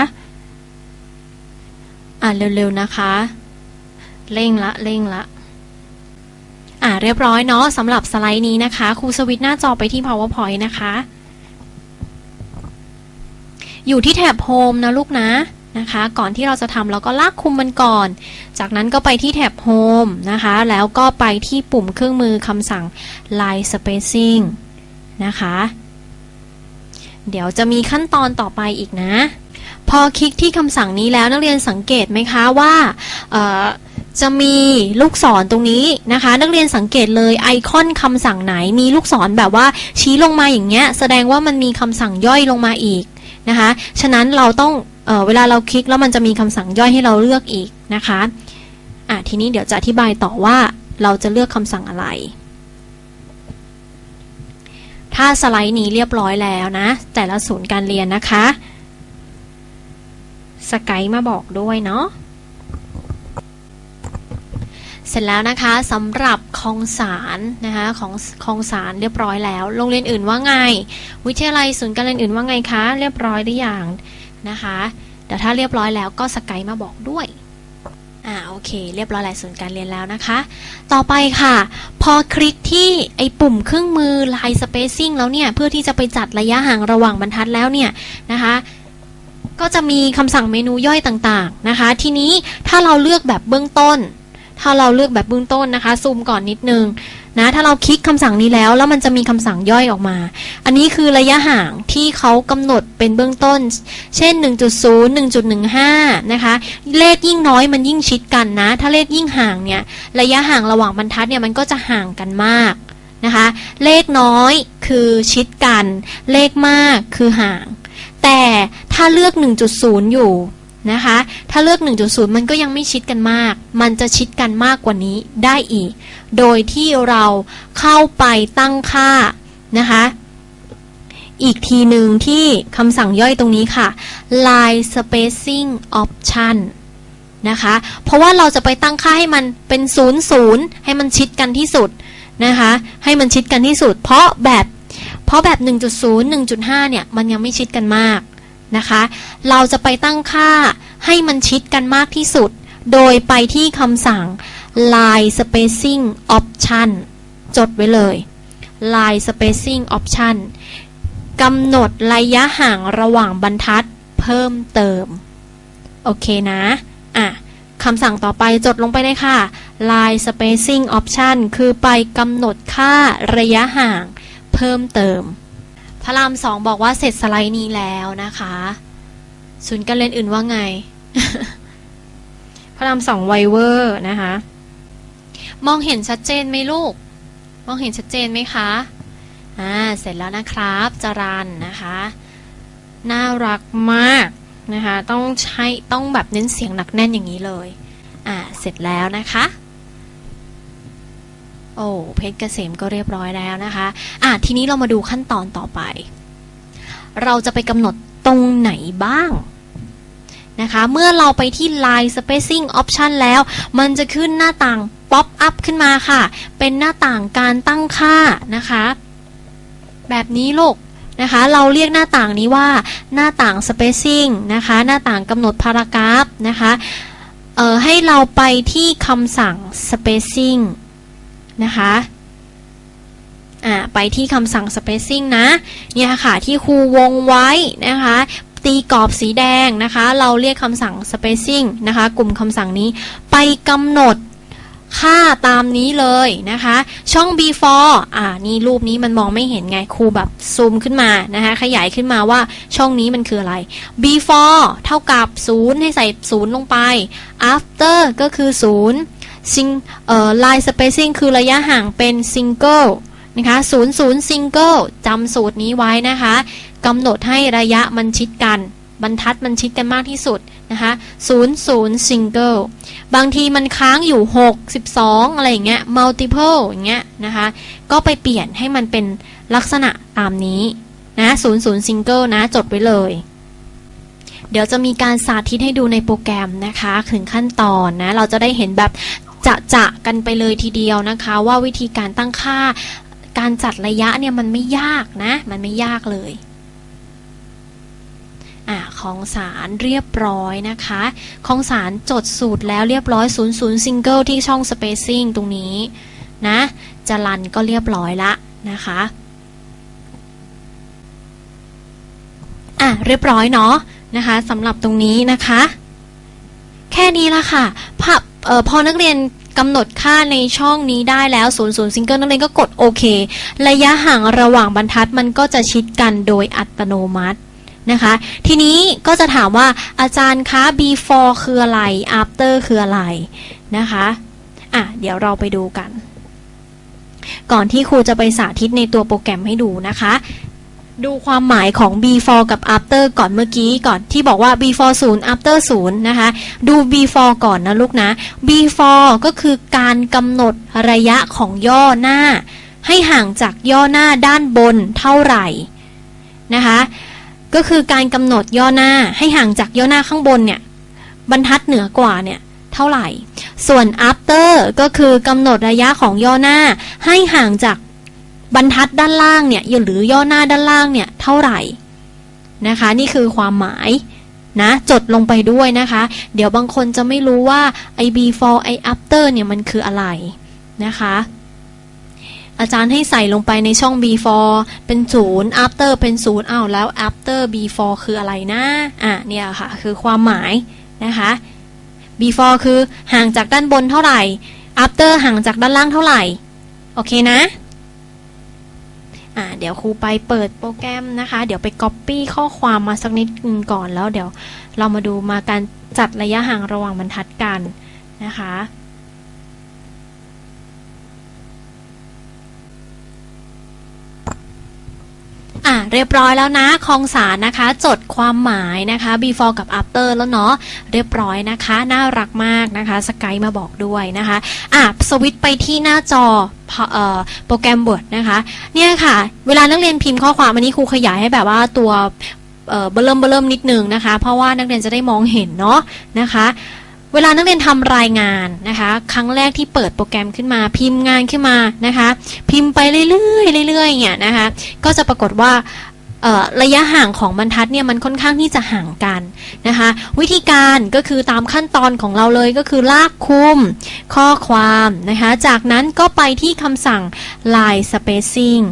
เร็วๆนะคะเร่งละเรียบร้อยเนาะสำหรับสไลด์นี้นะคะครูสวิตช์หน้าจอไปที่ PowerPoint นะคะอยู่ที่แถบ Home นะลูกนะคะก่อนที่เราจะทำเราก็ลากคุมมันก่อนจากนั้นก็ไปที่แถบ Home นะคะแล้วก็ไปที่ปุ่มเครื่องมือคำสั่ง Line Spacing นะคะเดี๋ยวจะมีขั้นตอนต่อไปอีกนะพอคลิกที่คำสั่งนี้แล้วนักเรียนสังเกตไหมคะว่าจะมีลูกศรตรงนี้นะคะนักเรียนสังเกตเลยไอคอนคำสั่งไหนมีลูกศรแบบว่าชี้ลงมาอย่างเงี้ยแสดงว่ามันมีคำสั่งย่อยลงมาอีกนะคะฉะนั้นเราต้องเวลาเราคลิกแล้วมันจะมีคำสั่งย่อยให้เราเลือกอีกนะคะทีนี้เดี๋ยวจะอธิบายต่อว่าเราจะเลือกคำสั่งอะไรถ้าสไลด์นี้เรียบร้อยแล้วนะแต่ละศูนย์การเรียนนะคะสกายมาบอกด้วยเนาะเสร็จแล้วนะคะสำหรับคองสารนะคะของคองสารเรียบร้อยแล้วโรงเรียนอื่นว่าไงวิทยาลัยศูนย์การเรียนอื่นว่าไงคะเรียบร้อยหรือยังนะคะเดี๋ยวถ้าเรียบร้อยแล้วก็สกายมาบอกด้วยโอเคเรียบร้อยหลายศูนย์การเรียนแล้วนะคะต่อไปค่ะพอคลิกที่ไอ้ปุ่มเครื่องมือ Line Spacing แล้วเนี่ยเพื่อที่จะไปจัดระยะห่างระหว่างบรรทัดแล้วเนี่ยนะคะก็จะมีคำสั่งเมนูย่อยต่างๆนะคะทีนี้ถ้าเราเลือกแบบเบื้องต้นนะคะซูมก่อนนิดนึงนะถ้าเราคลิกคำสั่งนี้แล้วมันจะมีคำสั่งย่อยออกมาอันนี้คือระยะห่างที่เขากำหนดเป็นเบื้องต้นเช่น 1.0 1.15 นะคะเลขยิ่งน้อยมันยิ่งชิดกันนะถ้าเลขยิ่งห่างเนี่ยระยะห่างระหว่างบรรทัดเนี่ยมันก็จะห่างกันมากนะคะเลขน้อยคือชิดกันเลขมากคือห่างแต่ถ้าเลือก 1.0 อยู่นะคะถ้าเลือก 1.0 มันก็ยังไม่ชิดกันมากมันจะชิดกันมากกว่านี้ได้อีกโดยที่เราเข้าไปตั้งค่านะคะอีกทีหนึ่งที่คำสั่งย่อยตรงนี้ค่ะ Line Spacing Option นะคะเพราะว่าเราจะไปตั้งค่าให้มันเป็น 00 ให้มันชิดกันที่สุดนะคะให้มันชิดกันที่สุดเพราะแบบ 1.0 1.5 เนี่ยมันยังไม่ชิดกันมากนะคะเราจะไปตั้งค่าให้มันชิดกันมากที่สุดโดยไปที่คำสั่ง Line Spacing Option จดไว้เลย Line Spacing Option กำหนดระยะห่างระหว่างบรรทัดเพิ่มเติมโอเคนะคำสั่งต่อไปจดลงไปเลยค่ะ Line Spacing Option คือไปกำหนดค่าระยะห่างเพิ่มเติมพระราม 2บอกว่าเสร็จสไลด์นี้แล้วนะคะศูนย์การเรียนอื่นว่าไง พระราม 2ไวเวอร์นะคะมองเห็นชัดเจนไหมลูกมองเห็นชัดเจนไหมคะเสร็จแล้วนะครับจรัญนะคะน่ารักมากนะคะต้องแบบเน้นเสียงหนักแน่นอย่างนี้เลยเสร็จแล้วนะคะโอ้เพชรเกษมก็เรียบร้อยแล้วนะคะทีนี้เรามาดูขั้นตอนต่อไปเราจะไปกำหนดตรงไหนบ้างนะคะเมื่อเราไปที่ Line Spacing Option แล้วมันจะขึ้นหน้าต่าง Pop up ขึ้นมาค่ะเป็นหน้าต่างการตั้งค่านะคะแบบนี้ลูกนะคะเราเรียกหน้าต่างนี้ว่าหน้าต่าง Spacing นะคะหน้าต่างกำหนดพารากราฟนะคะให้เราไปที่คำสั่ง Spacingนะคะไปที่คำสั่ง spacing นะเนี่ยค่ะที่ครูวงไว้นะคะตีกรอบสีแดงนะคะเราเรียกคำสั่ง spacing นะคะกลุ่มคำสั่งนี้ไปกำหนดค่าตามนี้เลยนะคะช่อง before นี่รูปนี้มันมองไม่เห็นไงครูแบบซูมขึ้นมานะคะขยายขึ้นมาว่าช่องนี้มันคืออะไร before เท่ากับ0ให้ใส่0ลงไป after ก็คือ0Line Spacing คือระยะห่างเป็น Single นะคะ00 single จำสูตรนี้ไว้นะคะกำหนดให้ระยะมันชิดกันบรรทัดมันชิดกันมากที่สุดนะคะ00 single บางทีมันค้างอยู่6 12อะไรอย่างเงี้ย multiple อย่างเงี้ยนะคะก็ไปเปลี่ยนให้มันเป็นลักษณะตามนี้นะ00 single นะจดไว้เลยเดี๋ยวจะมีการสาธิตให้ดูในโปรแกรมนะคะถึงขั้นตอนนะเราจะได้เห็นแบบจะกันไปเลยทีเดียวนะคะว่าวิธีการตั้งค่าการจัดระยะเนี่ยมันไม่ยากนะมันไม่ยากเลยของสารเรียบร้อยนะคะของสารจดสูตรแล้วเรียบร้อย00 single ที่ช่อง spacing ตรงนี้นะจะรันก็เรียบร้อยละนะคะเรียบร้อยเนาะนะคะสำหรับตรงนี้นะคะแค่นี้ละค่ะพอนักเรียนกำหนดค่าในช่องนี้ได้แล้ว00 single นักเรียนก็กดโอเคระยะห่างระหว่างบรรทัดมันก็จะชิดกันโดยอัตโนมัตินะคะทีนี้ก็จะถามว่าอาจารย์คะ before คืออะไร after คืออะไรนะคะเดี๋ยวเราไปดูกันก่อนที่ครูจะไปสาธิตในตัวโปรแกรมให้ดูนะคะดูความหมายของ before กับ after ก่อนเมื่อกี้ก่อนที่บอกว่า before 0 after 0นะคะดู before ก่อนนะลูกนะ before ก็คือการกำหนดระยะของย่อหน้าให้ห่างจากย่อหน้าด้านบนเท่าไหร่นะคะก็คือการกำหนดย่อหน้าให้ห่างจากย่อหน้าข้างบนเนี่ยบรรทัดเหนือกว่าเนี่ยเท่าไหร่ส่วน after ก็คือกำหนดระยะของย่อหน้าให้ห่างจากบรรทัดด้านล่างเนี่ยหรือย่อหน้าด้านล่างเนี่ยเท่าไหร่นะคะนี่คือความหมายนะจดลงไปด้วยนะคะเดี๋ยวบางคนจะไม่รู้ว่าไอ้ before ไอ้ after เนี่ยมันคืออะไรนะคะอาจารย์ให้ใส่ลงไปในช่อง before เป็น0 after เป็น0แล้ว after before คืออะไรนะเนี่ยค่ะคือความหมายนะคะ before คือห่างจากด้านบนเท่าไหร่ after ห่างจากด้านล่างเท่าไหร่โอเคนะเดี๋ยวครูไปเปิดโปรแกรมนะคะเดี๋ยวไป copy ข้อความมาสักนิดนึงก่อนแล้วเดี๋ยวเรามาดูมาการจัดระยะห่างระหว่างบรรทัดกันนะคะเรียบร้อยแล้วนะคองสารนะคะจดความหมายนะคะ before กับ after แล้วเนาะเรียบร้อยนะคะน่ารักมากนะคะสกายมาบอกด้วยนะคะสวิตช์ไปที่หน้าจอโปรแกรม Word นะคะเนี่ยค่ะเวลานักเรียนพิมพ์ข้อความอันนี้ครูขยายให้แบบว่าตัวเบิ่มนิดนึงนะคะเพราะว่านักเรียนจะได้มองเห็นเนาะนะคะเวลานักเรียนทำรายงานนะคะครั้งแรกที่เปิดโปรแกรมขึ้นมาพิมพ์งานขึ้นมานะคะพิมพ์ไปเรื่อยๆเนี่ยนะคะก็จะปรากฏว่าระยะห่างของบรรทัดเนี่ยมันค่อนข้างที่จะห่างกันนะคะวิธีการก็คือตามขั้นตอนของเราเลยก็คือลากคุมข้อความนะคะจากนั้นก็ไปที่คำสั่ง line spacing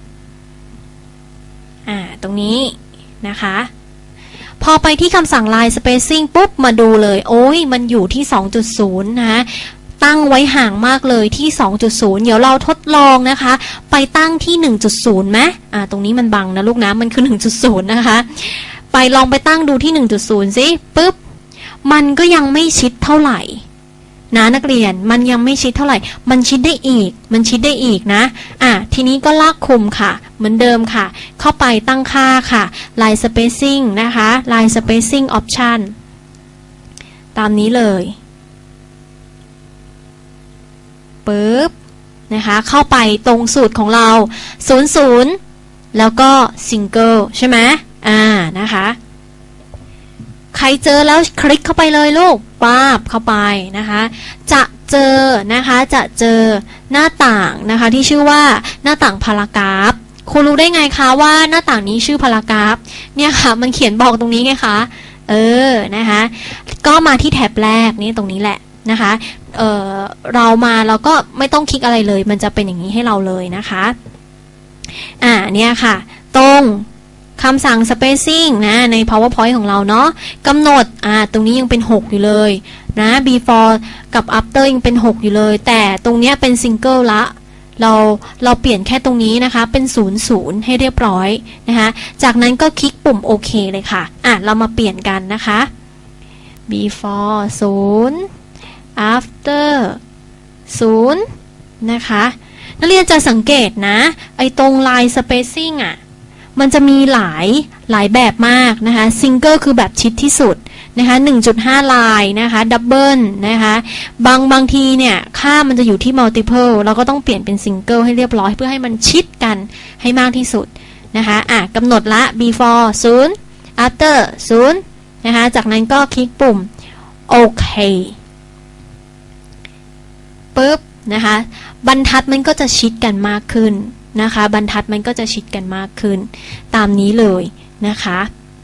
ตรงนี้นะคะพอไปที่คำสั่ง line spacing ปุ๊บมาดูเลยโอ้ยมันอยู่ที่ 2.0 นะตั้งไว้ห่างมากเลยที่ 2.0 เดี๋ยวเราทดลองนะคะไปตั้งที่ 1.0 ไหมตรงนี้มันบังนะลูกนะมันคือ 1.0 นะคะไปลองไปตั้งดูที่ 1.0 สิปุ๊บมันก็ยังไม่ชิดเท่าไหร่นะนักเรียนมันยังไม่ชิดเท่าไหร่มันชิดได้อีกนะทีนี้ก็ลากคุมค่ะเหมือนเดิมค่ะเข้าไปตั้งค่าค่ะ line spacing นะคะ line spacing option ตามนี้เลยปึ๊บนะคะเข้าไปตรงสูตรของเรา00แล้วก็ single ใช่ไหมนะคะใครเจอแล้วคลิกเข้าไปเลยลูกป้าบเข้าไปนะคะจะเจอหน้าต่างนะคะที่ชื่อว่าหน้าต่างพารากราฟครูรู้ได้ไงคะว่าหน้าต่างนี้ชื่อพารากราฟเนี่ยค่ะมันเขียนบอกตรงนี้ไงคะนะคะก็มาที่แท็บแรกนี่ตรงนี้แหละนะคะเราก็ไม่ต้องคลิกอะไรเลยมันจะเป็นอย่างนี้ให้เราเลยนะคะเนี่ยค่ะตรงคำสั่ง spacing นะใน powerpoint ของเราเนาะกำหนดตรงนี้ยังเป็น6อยู่เลยนะ before กับ after ยังเป็น6อยู่เลยแต่ตรงเนี้ยเป็น single ละเราเปลี่ยนแค่ตรงนี้นะคะเป็น00ให้เรียบร้อยนะคะจากนั้นก็คลิกปุ่มโอเคเลยค่ะเรามาเปลี่ยนกันนะคะ before 0 after 0นะคะนักเรียนจะสังเกตนะไอ้ตรง line spacing อ่ะมันจะมีหลายแบบมากนะคะซิงเกิลคือแบบชิดที่สุดนะคะ 1.5 ลายนะคะดับเบิลนะคะบางทีเนี่ยค่ามันจะอยู่ที่ multiple เราก็ต้องเปลี่ยนเป็นซิงเกิลให้เรียบร้อยเพื่อให้มันชิดกันให้มากที่สุดนะคะกำหนดละ before 0 after 0นะคะจากนั้นก็คลิกปุ่มโอเคปึ๊บนะคะบรรทัดมันก็จะชิดกันมากขึ้นนะคะบรรทัดมันก็จะชิดกันมากขึ้นตามนี้เลยนะคะ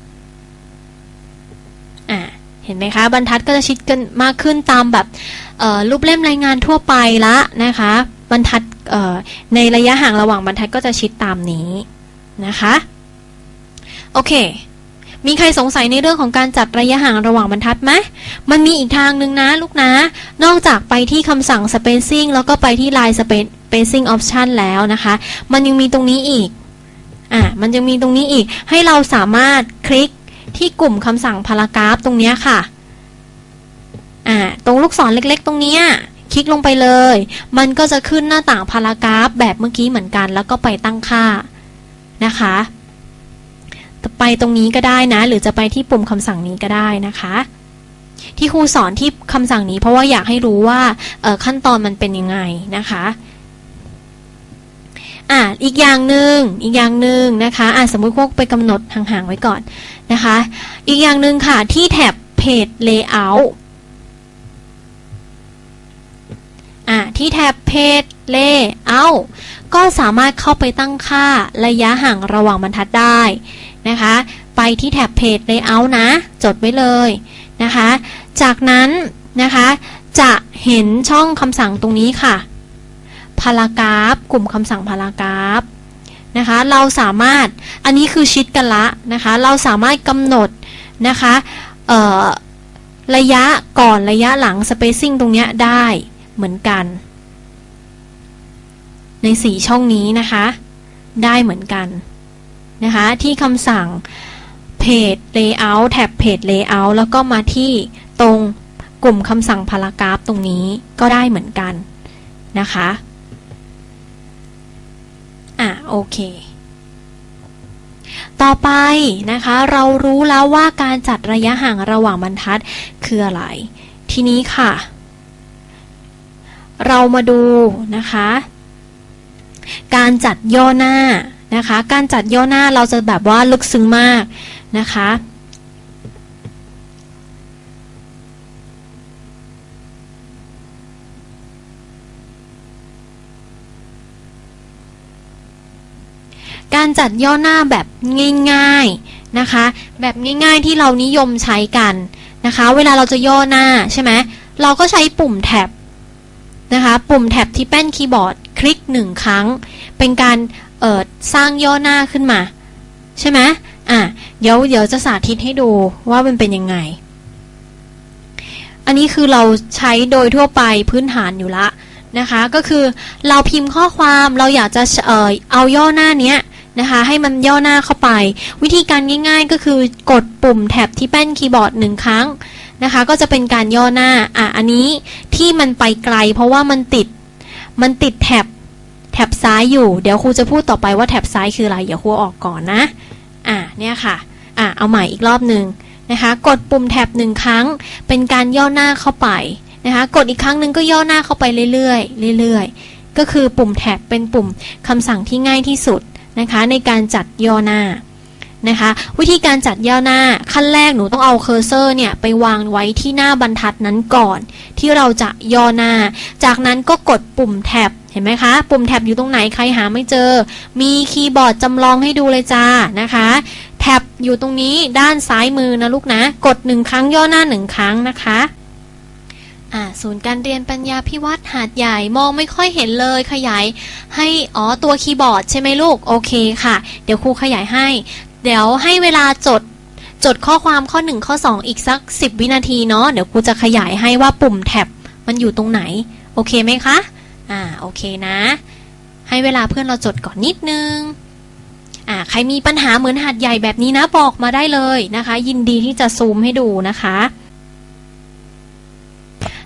เห็นไหมคะบรรทัดก็จะชิดกันมากขึ้นตามแบบรูปเล่มรายงานทั่วไปละนะคะบรรทัดในระยะห่างระหว่างบรรทัดก็จะชิดตามนี้นะคะโอเคมีใครสงสัยในเรื่องของการจัดระยะห่างระหว่างบรรทัดไหมมันมีอีกทางนึงนะลูกนะนอกจากไปที่คำสั่ง spacing แล้วก็ไปที่ line spacing option แล้วนะคะมันยังมีตรงนี้อีกมันยังมีตรงนี้อีกให้เราสามารถคลิกที่กลุ่มคำสั่งพารากราฟตรงนี้ค่ะตรงลูกศรเล็กๆตรงนี้คลิกลงไปเลยมันก็จะขึ้นหน้าต่างพารากราฟแบบเมื่อกี้เหมือนกันแล้วก็ไปตั้งค่านะคะไปตรงนี้ก็ได้นะหรือจะไปที่ปุ่มคำสั่งนี้ก็ได้นะคะที่ครูสอนที่คำสั่งนี้เพราะว่าอยากให้รู้ว่าขั้นตอนมันเป็นยังไงนะคะอีกอย่างหนึ่งนะคะสมมุติพวกไปกำหนดห่างๆไว้ก่อนนะคะอีกอย่างหนึ่งค่ะที่แท็บ Page Layout ที่แท็บ Page Layout ก็สามารถเข้าไปตั้งค่าระยะห่างระหว่างบรรทัดได้นะคะไปที่แท็บ Page Layout นะจดไว้เลยนะคะจากนั้นนะคะจะเห็นช่องคำสั่งตรงนี้ค่ะพารากราฟกลุ่มคำสั่งพารากราฟนะคะเราสามารถอันนี้คือชิดกันละนะคะเราสามารถกำหนดนะคะระยะก่อนระยะหลัง spacing ตรงนี้ได้เหมือนกันใน4ช่องนี้นะคะได้เหมือนกันนะคะที่คำสั่ง Page Layout แท็บ Page Layout แล้วก็มาที่ตรงกลุ่มคำสั่งพารากราฟตรงนี้ก็ได้เหมือนกันนะคะโอเคต่อไปนะคะเรารู้แล้วว่าการจัดระยะห่างระหว่างบรรทัดคืออะไรทีนี้ค่ะเรามาดูนะคะการจัดย่อหน้านะคะการจัดย่อหน้าเราจะแบบว่าลึกซึ้งมากนะคะการจัดย่อหน้าแบบง่ายๆนะคะแบบง่ายๆที่เรานิยมใช้กันนะคะเวลาเราจะย่อหน้าใช่ไหมเราก็ใช้ปุ่มแท็บนะคะปุ่มแท็บที่แป้นคีย์บอร์ดคลิก1ครั้งเป็นการสร้างย่อหน้าขึ้นมาใช่ไหมเดี๋ยวจะสาธิตให้ดูว่ามันเป็นยังไงอันนี้คือเราใช้โดยทั่วไปพื้นฐานอยู่ละนะคะก็คือเราพิมพ์ข้อความเราอยากจะเอาย่อหน้าเนี้ยนะคะให้มันย่อหน้าเข้าไปวิธีการง่ายๆก็คือกดปุ่มแท็บที่แป้นคีย์บอร์ด1ครั้งนะคะก็จะเป็นการย่อหน้าอันนี้ที่มันไปไกลเพราะว่ามันติดแท็บซ้ายอยู่เดี๋ยวครูจะพูดต่อไปว่าแท็บซ้ายคืออะไรเดี๋ยวครูออกก่อนนะเนี่ยค่ะเอาใหม่อีกรอบหนึ่งนะคะกดปุ่มแท็บ1ครั้งเป็นการย่อหน้าเข้าไปนะคะกดอีกครั้งหนึ่งก็ย่อหน้าเข้าไปเรื่อยๆก็คือปุ่มแท็บเป็นปุ่มคำสั่งที่ง่ายที่สุดนะคะในการจัดย่อหน้านะคะวิธีการจัดย่อหน้าขั้นแรกหนูต้องเอาเคอร์เซอร์เนี่ยไปวางไว้ที่หน้าบรรทัดนั้นก่อนที่เราจะย่อหน้าจากนั้นก็กดปุ่มแท็บเห็นไหมคะปุ่มแท็บอยู่ตรงไหนใครหาไม่เจอมีคีย์บอร์ดจำลองให้ดูเลยจ้านะคะแท็บอยู่ตรงนี้ด้านซ้ายมือนะลูกนะกด1ครั้งย่อหน้า1ครั้งนะคะศูนย์การเรียนปัญญาพิวัตรหาดใหญ่มองไม่ค่อยเห็นเลยขยายให้ตัวคีย์บอร์ดใช่ไหมลูกโอเคค่ะเดี๋ยวครูขยายให้เดี๋ยวให้เวลาจดข้อความข้อ1ข้อ2อีกสัก10วินาทีเนาะเดี๋ยวครูจะขยายให้ว่าปุ่มแท็บมันอยู่ตรงไหนโอเคไหมคะโอเคนะให้เวลาเพื่อนเราจดก่อนนิดนึงใครมีปัญหาเหมือนหาดใหญ่แบบนี้นะบอกมาได้เลยนะคะยินดีที่จะซูมให้ดูนะคะ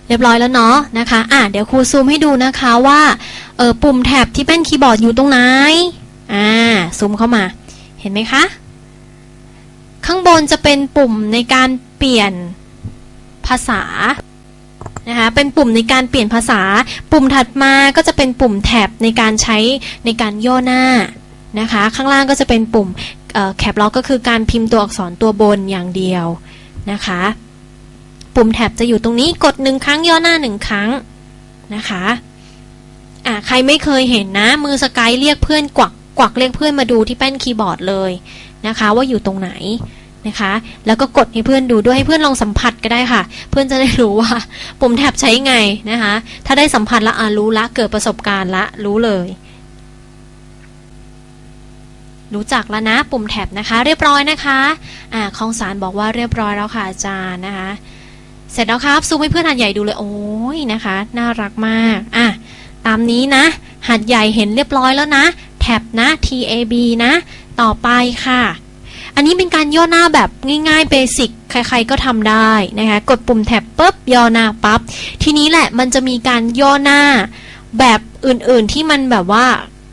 เรียบร้อยแล้วเนาะนะคะเดี๋ยวครูซูมให้ดูนะคะว่าปุ่มแท็บที่เป็นคีย์บอร์ดอยู่ตรงไหนซูมเข้ามาเห็นไหมคะข้างบนจะเป็นปุ่มในการเปลี่ยนภาษานะคะเป็นปุ่มในการเปลี่ยนภาษาปุ่มถัดมาก็จะเป็นปุ่มแท็บในการใช้ในการย่อหน้านะคะข้างล่างก็จะเป็นปุ่มแคปล็อกก็คือการพิมพ์ตัวอักษรตัวบนอย่างเดียวนะคะปุ่มแท็บจะอยู่ตรงนี้กด1ครั้งย่อหน้า1ครั้งนะคะใครไม่เคยเห็นนะมือสกายเรียกเพื่อนกวักเรียกเพื่อนมาดูที่แป้นคีย์บอร์ดเลยนะคะว่าอยู่ตรงไหนนะคะแล้วก็กดให้เพื่อนดูด้วยให้เพื่อนลองสัมผัสก็ได้ค่ะเพื่อนจะได้รู้ว่าปุ่มแท็บใช้ไงนะคะถ้าได้สัมผัสละรู้ละเกิดประสบการณ์ละรู้เลยรู้จักแล้วนะปุ่มแท็บนะคะเรียบร้อยนะคะคองสารบอกว่าเรียบร้อยแล้วค่ะอาจารย์นะคะเสร็จแล้วครับซูมให้เพื่อนหัดใหญ่ดูเลยโอ้ยนะคะน่ารักมากตามนี้นะหัดใหญ่เห็นเรียบร้อยแล้วนะแท็บนะ TAB นะต่อไปค่ะอันนี้เป็นการย่อหน้าแบบง่ายๆเบสิกใครๆก็ทำได้นะคะกดปุ่มแท็บปุ๊บย่อหน้าปั๊บทีนี้แหละมันจะมีการย่อหน้าแบบอื่นๆที่มันแบบว่า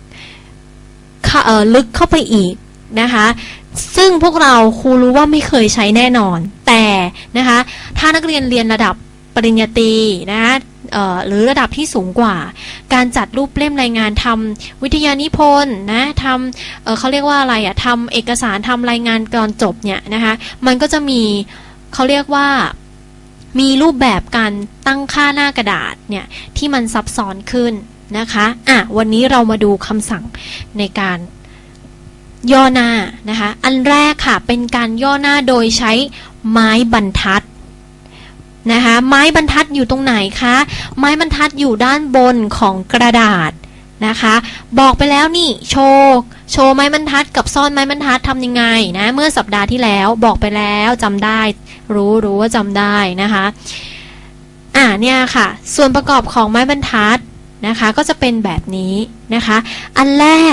ลึกเข้าไปอีกนะคะซึ่งพวกเราครูรู้ว่าไม่เคยใช้แน่นอนแต่นะคะถ้านักเรียนเรียนระดับปริญญาตรีนะคะหรือระดับที่สูงกว่าการจัดรูปเล่มรายงานทำวิทยานิพนธ์นะทำเขาเรียกว่าอะไรทำเอกสารทำรายงานก่อนจบเนี่ยนะคะมันก็จะมีเขาเรียกว่ามีรูปแบบการตั้งค่าหน้ากระดาษเนี่ยที่มันซับซ้อนขึ้นนะคะวันนี้เรามาดูคำสั่งในการย่อหน้านะคะอันแรกค่ะเป็นการย่อหน้าโดยใช้ไม้บรรทัดนะคะไม้บรรทัดอยู่ตรงไหนคะไม้บรรทัดอยู่ด้านบนของกระดาษนะคะบอกไปแล้วนี่โชว์ไม้บรรทัดกับซ่อนไม้บรรทัดทำยังไงนะเมื่อสัปดาห์ที่แล้วบอกไปแล้วจำได้รู้ว่าจำได้นะคะเนี่ยค่ะส่วนประกอบของไม้บรรทัดนะคะก็จะเป็นแบบนี้นะคะอันแรก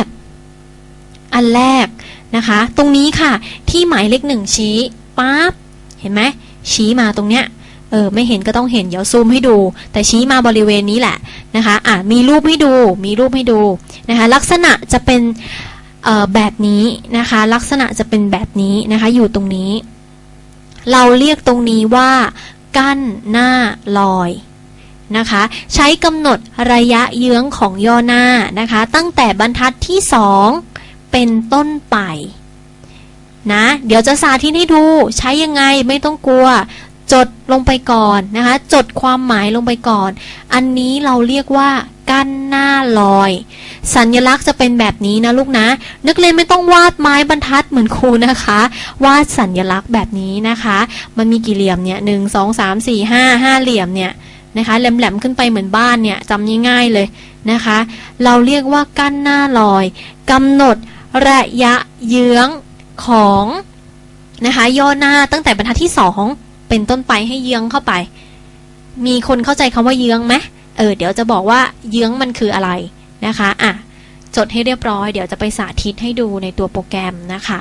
นะคะตรงนี้ค่ะที่หมายเลข1ชี้ปั๊บเห็นไหมชี้มาตรงเนี้ยไม่เห็นก็ต้องเห็นเดี๋ยวซูมให้ดูแต่ชี้มาบริเวณนี้แหละนะคะมีรูปให้ดูนะคะลักษณะจะเป็นแบบนี้นะคะลักษณะจะเป็นแบบนี้นะคะอยู่ตรงนี้เราเรียกตรงนี้ว่ากั้นหน้าลอยนะคะใช้กำหนดระยะเยื้องของย่อหน้านะคะตั้งแต่บรรทัดที่2เป็นต้นไปนะเดี๋ยวจะสาธิตให้ดูใช้ยังไงไม่ต้องกลัวจดลงไปก่อนนะคะจดความหมายลงไปก่อนอันนี้เราเรียกว่ากั้นหน้าลอยสัญลักษณ์จะเป็นแบบนี้นะลูกนะนักเรียนไม่ต้องวาดไม้บรรทัดเหมือนครูนะคะวาดสัญลักษณ์แบบนี้นะคะมันมีกี่เหลี่ยมเนี่ย1 2 3 4 5เหลี่ยมเนี่ยนะคะแหลมๆขึ้นไปเหมือนบ้านเนี่ยจำง่ายๆเลยนะคะเราเรียกว่ากั้นหน้าลอยกำหนดระยะเยื้องของนะคะย่อหน้าตั้งแต่บรรทัดที่2เป็นต้นไปให้เยื้องเข้าไปมีคนเข้าใจคำว่าเยื้องไหมเดี๋ยวจะบอกว่าเยื้องมันคืออะไรนะคะจดให้เรียบร้อยเดี๋ยวจะไปสาธิตให้ดูในตัวโปรแกรมนะคะ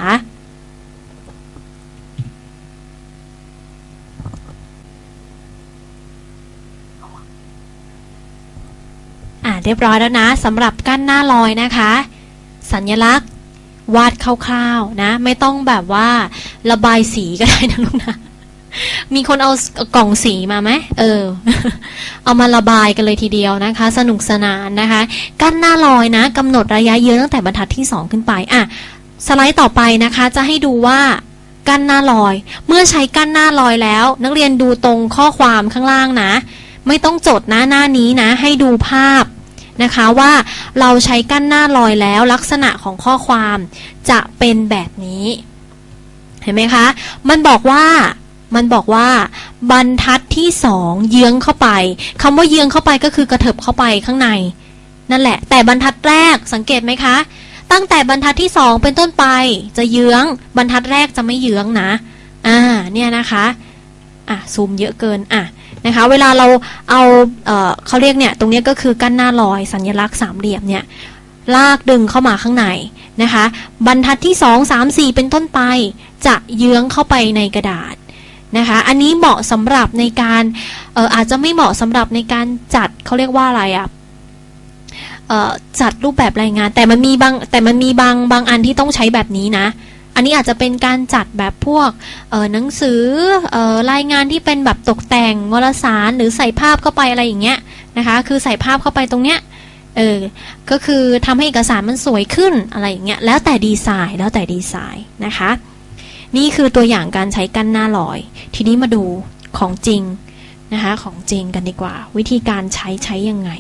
เรียบร้อยแล้วนะสำหรับกั้นหน้าลอยนะคะสัญลักษณ์วาดคร่าวๆนะไม่ต้องแบบว่าระบายสีก็ได้นะลูกนะมีคนเอากล่องสีมาไหมเอามาระบายกันเลยทีเดียวนะคะสนุกสนานนะคะกั้นหน้าลอยนะกำหนดระยะเยื้องตั้งแต่บรรทัดที่2ขึ้นไปสไลด์ต่อไปนะคะจะให้ดูว่ากั้นหน้าลอยเมื่อใช้กั้นหน้าลอยแล้วนักเรียนดูตรงข้อความข้างล่างนะไม่ต้องจดนะหน้านี้นะให้ดูภาพนะคะว่าเราใช้กั้นหน้าลอยแล้วลักษณะของข้อความจะเป็นแบบนี้เห็นไหมคะมันบอกว่าบรรทัดที่2เยื้องเข้าไปคำว่าเยื้องเข้าไปก็คือกระเถิบเข้าไปข้างในนั่นแหละแต่บรรทัดแรกสังเกตไหมคะตั้งแต่บรรทัดที่2เป็นต้นไปจะเยื้องบรรทัดแรกจะไม่เยื้องนะเนี่ยนะคะซูมเยอะเกินนะคะเวลาเราเอาเขาเรียกเนี่ยตรงนี้ก็คือกั้นหน้าลอยสัญลักษณ์สามเหลี่ยมเนี่ยลากดึงเข้ามาข้างในนะคะบรรทัดที่2 3 4เป็นต้นไปจะเยื้องเข้าไปในกระดาษนะคะอันนี้เหมาะสำหรับในการอาจจะไม่เหมาะสำหรับในการจัดเขาเรียกว่าอะไรอะจัดรูปแบบรายงานแต่มันมีบางอันที่ต้องใช้แบบนี้นะอันนี้อาจจะเป็นการจัดแบบพวกหนังสือรายงานที่เป็นแบบตกแต่งวารสารหรือใส่ภาพเข้าไปอะไรอย่างเงี้ยนะคะคือใส่ภาพเข้าไปตรงเนี้ยก็คือทำให้เอกสารมันสวยขึ้นอะไรอย่างเงี้ยแล้วแต่ดีไซน์นะคะนี่คือตัวอย่างการใช้กั้นหน้าลอยทีนี้มาดูของจริงนะคะของจริงกันดีกว่าวิธีการใช้ยังไง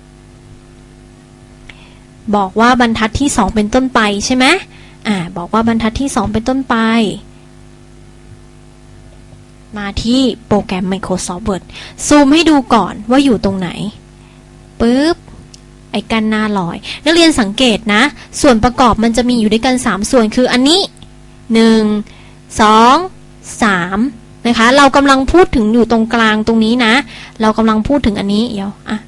บอกว่าบรรทัดที่2เป็นต้นไปใช่ไหมบอกว่าบรรทัดที่2เป็นต้นไปมาที่โปรแกรม Microsoft Word ซูมให้ดูก่อนว่าอยู่ตรงไหนปึ๊บไอ้กั้นหน้าลอยนักเรียนสังเกตนะส่วนประกอบมันจะมีอยู่ด้วยกัน3ส่วนคืออันนี้1 2 3นะคะเรากำลังพูดถึงอยู่ตรงกลางตรงนี้นะเรากำลังพูดถึงอันนี้เดี๋ยว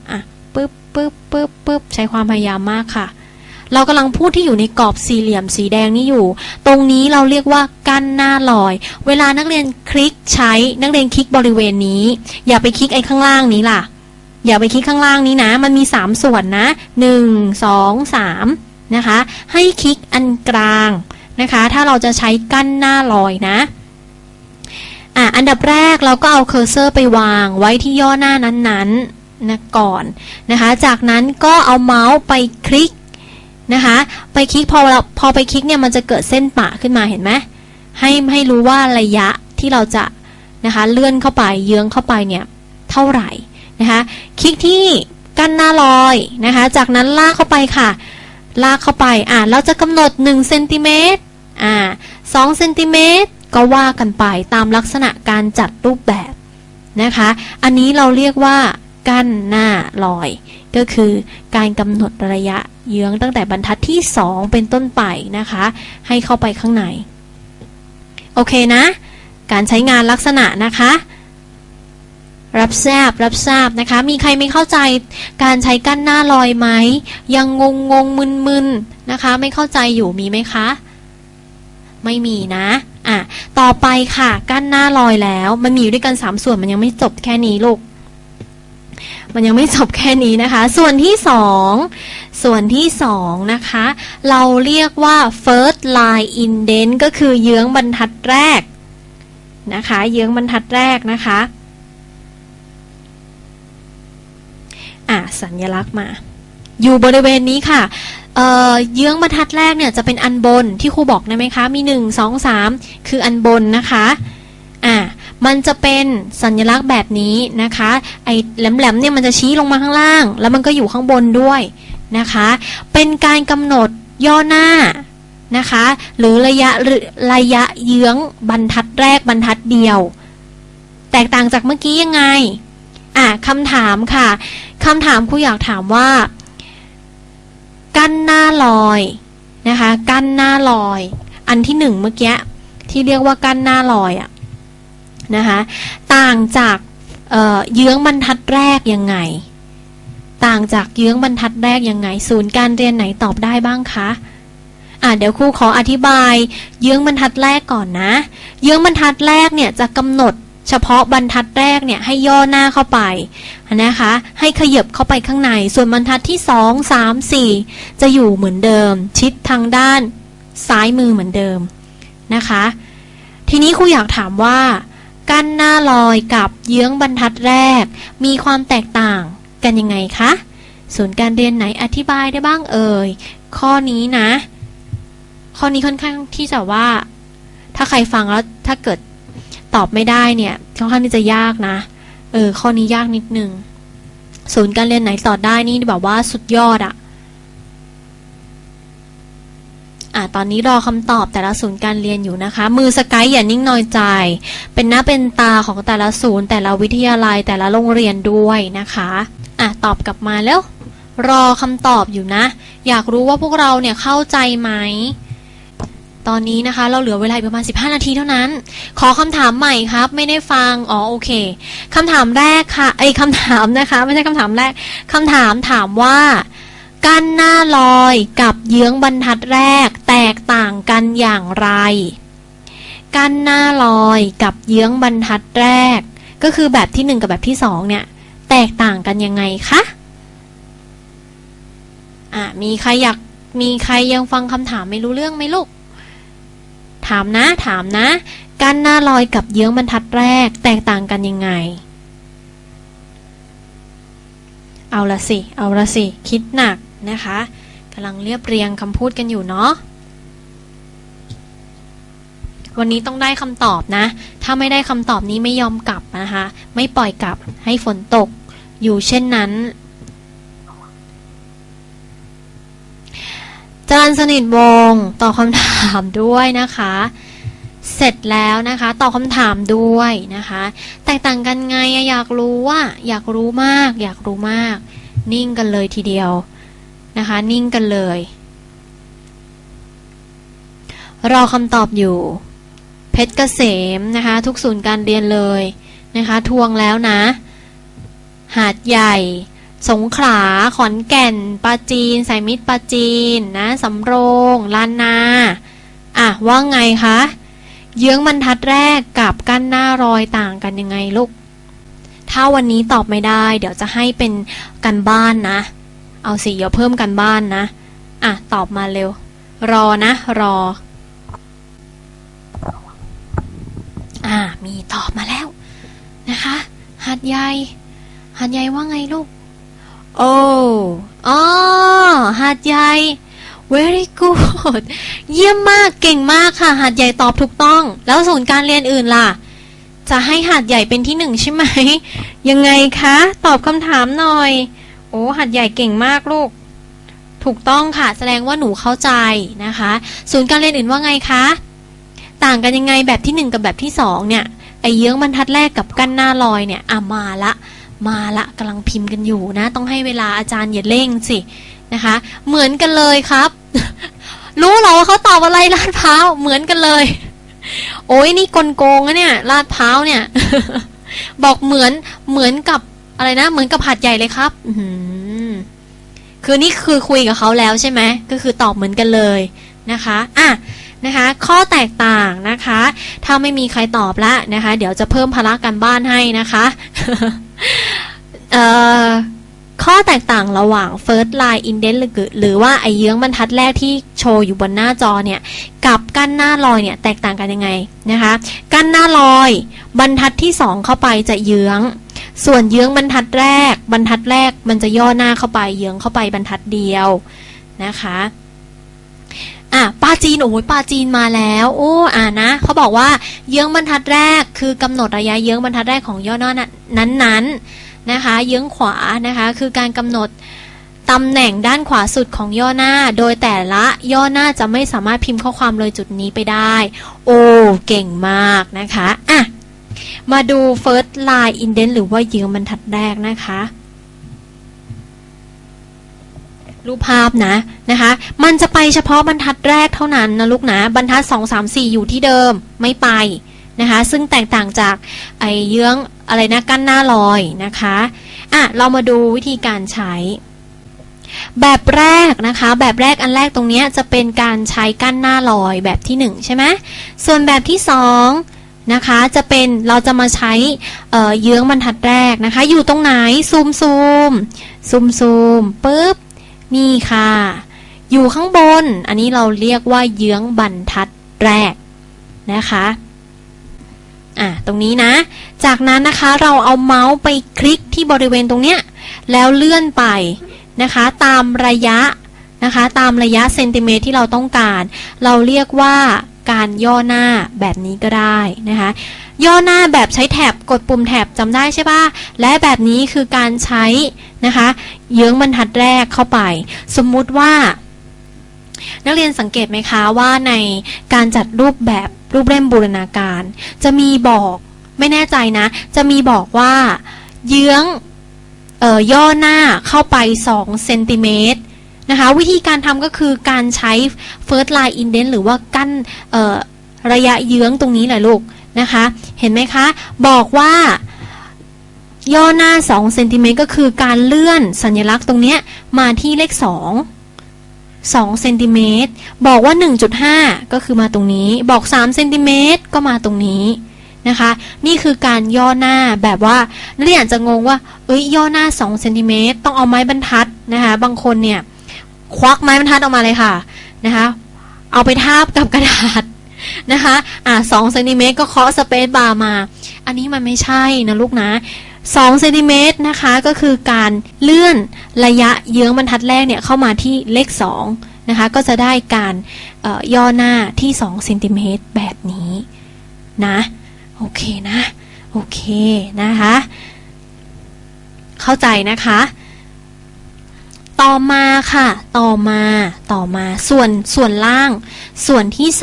ปึ๊บใช้ความพยายามมากค่ะเรากำลังพูดที่อยู่ในกรอบสี่เหลี่ยมสีแดงนี้อยู่ตรงนี้เราเรียกว่ากั้นหน้าลอยเวลานักเรียนคลิกใช้นักเรียนคลิกบริเวณนี้อย่าไปคลิกไอ้ข้างล่างนี้ล่ะอย่าไปคลิกข้างล่างนี้นะมันมี3ส่วนนะ1 2 3นะคะให้คลิกอันกลางนะคะถ้าเราจะใช้กั้นหน้าลอยนะอันดับแรกเราก็เอาเคอร์เซอร์ไปวางไว้ที่ย่อหน้านั้นๆนะก่อนนะคะจากนั้นก็เอาเมาส์ไปคลิกนะคะไปคลิกพอไปคลิกเนี่ยมันจะเกิดเส้นปะขึ้นมาเห็นไหมให้รู้ว่าระยะที่เราจะนะคะเลื่อนเข้าไปเยื้องเข้าไปเนี่ยเท่าไหร่นะคะคลิกที่กั้นหน้าลอยนะคะจากนั้นลากเข้าไปค่ะลากเข้าไปเราจะกำหนด1เซนติเมตร2เซนติเมตรก็ว่ากันไปตามลักษณะการจัดรูปแบบนะคะอันนี้เราเรียกว่ากั้นหน้าลอยก็คือการกำหนดระยะเยื้องตั้งแต่บรรทัดที่2เป็นต้นไปนะคะให้เข้าไปข้างในโอเคนะการใช้งานลักษณะนะคะรับทราบนะคะมีใครไม่เข้าใจการใช้กั้นหน้าลอยไหมยังงงมึนนะคะไม่เข้าใจอยู่มีไหมคะไม่มีนะต่อไปค่ะกั้นหน้าลอยแล้วมันมีอยู่ด้วยกัน3ส่วนมันยังไม่จบแค่นี้ลูกมันยังไม่จบแค่นี้นะคะส่วนที่2นะคะเราเรียกว่า first line indent ก็คือเยื้องบรรทัดแรกนะคะเยื้องบรรทัดแรกนะคะสัญลักษณ์มาอยู่บริเวณนี้ค่ะเยื้องบรรทัดแรกเนี่ยจะเป็นอันบนที่ครูบอกได้ไหมคะมี1 2 3คืออันบนนะคะมันจะเป็นสัญลักษณ์แบบนี้นะคะไอ้แหลมๆเนี่ยมันจะชี้ลงมาข้างล่างแล้วมันก็อยู่ข้างบนด้วยนะคะเป็นการกำหนดย่อหน้านะคะหรือระยะเยื้องบรรทัดแรกบรรทัดเดียวแตกต่างจากเมื่อกี้ยังไงคำถามค่ะคำถามครูอยากถามว่ากั้นหน้าลอยนะคะกั้นหน้าลอยอันที่1เมื่อกี้ที่เรียกว่ากั้นหน้าลอยนะคะต่างจากเยื้องบรรทัดแรกยังไงต่างจากเยื้องบรรทัดแรกยังไงศูนย์การเรียนไหนตอบได้บ้างคะเดี๋ยวครูขออธิบายเยื้องบรรทัดแรกก่อนนะเยื้องบรรทัดแรกเนี่ยจะกำหนดเฉพาะบรรทัดแรกเนี่ยให้ย่อหน้าเข้าไปนะคะให้ขยับเข้าไปข้างในส่วนบรรทัดที่2 3 4จะอยู่เหมือนเดิมชิดทางด้านซ้ายมือเหมือนเดิมนะคะทีนี้ครูอยากถามว่ากั้นหน้าลอยกับเยื้องบรรทัดแรกมีความแตกต่างกันยังไงคะศูนย์การเรียนไหนอธิบายได้บ้างข้อนี้นะข้อนี้ค่อนข้างที่จะว่าถ้าใครฟังแล้วถ้าเกิดตอบไม่ได้เนี่ยค่อนข้างที่จะยากนะข้อนี้ยากนิดนึงศูนย์การเรียนไหนตอบได้นี่แบบว่าสุดยอดตอนนี้รอคำตอบแต่ละศูนย์การเรียนอยู่นะคะมือสกายอย่านิ่งนอยใจเป็นหน้าเป็นตาของแต่ละศูนย์แต่ละวิทยาลัยแต่ละโรงเรียนด้วยนะคะตอบกลับมาแล้วรอคำตอบอยู่นะอยากรู้ว่าพวกเราเนี่ยเข้าใจไหมตอนนี้นะคะเราเหลือเวลาประมาณ15นาทีเท่านั้นขอคำถามใหม่ครับไม่ได้ฟังโอเคคำถามแรกค่ะคำถามนะคะไม่ใช่คำถามแรกคำถามถามว่ากั้นหน้าลอยกับเยื้องบรรทัดแรกแตกต่างกันอย่างไรกั้นหน้าลอยกับเยื้องบรรทัดแรกก็คือแบบที่1กับแบบที่2เนี่ยแตกต่างกันยังไงคะมีใครยังฟังคำถามไม่รู้เรื่องไหมลูกถามนะกั้นหน้าลอยกับเยื้องบรรทัดแรกแตกต่างกันยังไงเอาละสิคิดหนักนะคะกำลังเรียบเรียงคำพูดกันอยู่เนาะวันนี้ต้องได้คำตอบนะถ้าไม่ได้คำตอบนี้ไม่ยอมกลับนะคะไม่ปล่อยกลับให้ฝนตกอยู่เช่นนั้นจรัญสนิทวงศ์ตอบคำถามด้วยนะคะเสร็จแล้วนะคะตอบคำถามด้วยนะคะแตกต่างกันไงอยากรู้มากนิ่งกันเลยทีเดียวนะคะนิ่งกันเลยรอคำตอบอยู่เพชรเกษมนะคะทุกศูนย์การเรียนเลยนะคะทวงแล้วนะหาดใหญ่สงขลาขอนแก่นปราจีนสายมิตรปราจีนนะสำโรงล้านนาว่าไงคะเยื้องบรรทัดแรกกับกั้นหน้ารอยต่างกันยังไงลูกถ้าวันนี้ตอบไม่ได้เดี๋ยวจะให้เป็นกันบ้านนะเอาสิเดี๋ยวเพิ่มกันบ้านนะตอบมาเร็วรอมีตอบมาแล้วนะคะหาดใหญ่ว่าไงลูกหาดใหญ่ very good เยี่ยมมากเก่งมากค่ะหาดใหญ่ตอบถูกต้องแล้วศูนย์การเรียนอื่นล่ะจะให้หาดใหญ่เป็นที่1ใช่ไหมยังไงคะตอบคำถามหน่อยหาดใหญ่เก่งมากลูกถูกต้องค่ะแสดงว่าหนูเข้าใจนะคะศูนย์การเรียนอื่นว่าไงคะต่างกันยังไงแบบที่1กับแบบที่2เนี่ยไอเยื้องบรรทัดแรกกับกั้นหน้าลอยเนี่ยมาละกำลังพิมพ์กันอยู่นะต้องให้เวลาอาจารย์อย่าเร่งสินะคะเหมือนกันเลยครับ รู้เหรอว่าเขาตอบอะไรลาดพร้าวเหมือนกันเลยโอ้ยนี่กลโกงนะเนี่ยลาดพร้าวเนี่ย บอกเหมือนกับอะไรนะเหมือนกับหาดใหญ่เลยครับคือนี่คือคุยกับเขาแล้วใช่ไหมก็คือตอบเหมือนกันเลยนะคะนะคะข้อแตกต่างนะคะถ้าไม่มีใครตอบละนะคะเดี๋ยวจะเพิ่มภาระการบ้านให้นะคะ ข้อแตกต่างระหว่าง first line indent หรือว่าไอเยื้องบรรทัดแรกที่โชว์อยู่บนหน้าจอเนี่ยกับกั้นหน้าลอยเนี่ยแตกต่างกันยังไงนะคะกั้นหน้าลอยบรรทัดที่2เข้าไปจะเยื้องส่วนเยื้องบรรทัดแรกมันจะย่อหน้าเข้าไปเยื้องเข้าไปบรรทัดเดียวนะคะปาจีนปาจีนมาแล้วนะเขาบอกว่าเยื้องบรรทัดแรกคือกำหนดระยะเยื้องบรรทัดแรกของย่อหน้านั้นนะคะเยื้องขวานะคะคือการกำหนดตำแหน่งด้านขวาสุดของย่อหน้าโดยแต่ละย่อหน้าจะไม่สามารถพิมพ์ข้อความเลยจุดนี้ไปได้เก่งมากนะคะมาดู first line indent หรือว่าเยื้องบรรทัดแรกนะคะรูปภาพนะคะมันจะไปเฉพาะบรรทัดแรกเท่านั้นนะลูกนะบรรทัด2 3 4อยู่ที่เดิมไม่ไปนะคะซึ่งแตกต่างจากไอเยื้องอะไรนะกั้นหน้าลอยนะคะเรามาดูวิธีการใช้แบบแรกนะคะแบบแรกอันแรกตรงนี้จะเป็นการใช้กั้นหน้าลอยแบบที่1ใช่ไหมส่วนแบบที่2นะคะจะเป็นเราจะมาใช้เยื้องบรรทัดแรกนะคะอยู่ตรงไหนซูมปึ๊บนี่ค่ะอยู่ข้างบนอันนี้เราเรียกว่าเยื้องบรรทัดแรกนะคะตรงนี้นะจากนั้นนะคะเราเอาเมาส์ไปคลิกที่บริเวณตรงเนี้ยแล้วเลื่อนไปนะคะตามระยะเซนติเมตรที่เราต้องการเราเรียกว่าการย่อหน้าแบบนี้ก็ได้นะคะย่อหน้าแบบใช้แท็บกดปุ่มแท็บจำได้ใช่ป่ะและแบบนี้คือการใช้นะคะเยื้องบรรทัดแรกเข้าไปสมมุติว่านักเรียนสังเกตไหมคะว่าในการจัดรูปแบบรูปเล่มบูรณาการจะมีบอกไม่แน่ใจนะจะมีบอกว่าเยื้องย่อหน้าเข้าไป2 เซนติเมตรนะคะวิธีการทำก็คือการใช้ first line indent หรือว่ากั้นระยะเยื้องตรงนี้แหละลูกนะคะเห็นไหมคะบอกว่าย่อหน้า2 เซนติเมตรก็คือการเลื่อนสัญลักษณ์ตรงนี้มาที่เลข2 2เซนติเมตรบอกว่า 1.5 ก็คือมาตรงนี้บอก3เซนติเมตรก็มาตรงนี้นะคะนี่คือการย่อหน้าแบบว่านักเรียนอาจจะงงว่าย่อหน้า2เซนติเมตรต้องเอาไม้บรรทัดนะคะบางคนเนี่ยควักไม้บรรทัดออกมาเลยค่ะนะคะเอาไปทาบกับกระดาษนะคะ2เซนติเมตรก็เคาะสเปซบาร์มาอันนี้มันไม่ใช่นะลูกนะ2เซนติเมตรนะคะก็คือการเลื่อนระยะเยื้องบรรทัดแรกเนี่ยเข้ามาที่เลข2นะคะก็จะได้การย่อหน้าที่2เซนติเมตรแบบนี้นะโอเคนะโอเคนะคะเข้าใจนะคะต่อมาค่ะต่อมาส่วนล่างส่วนที่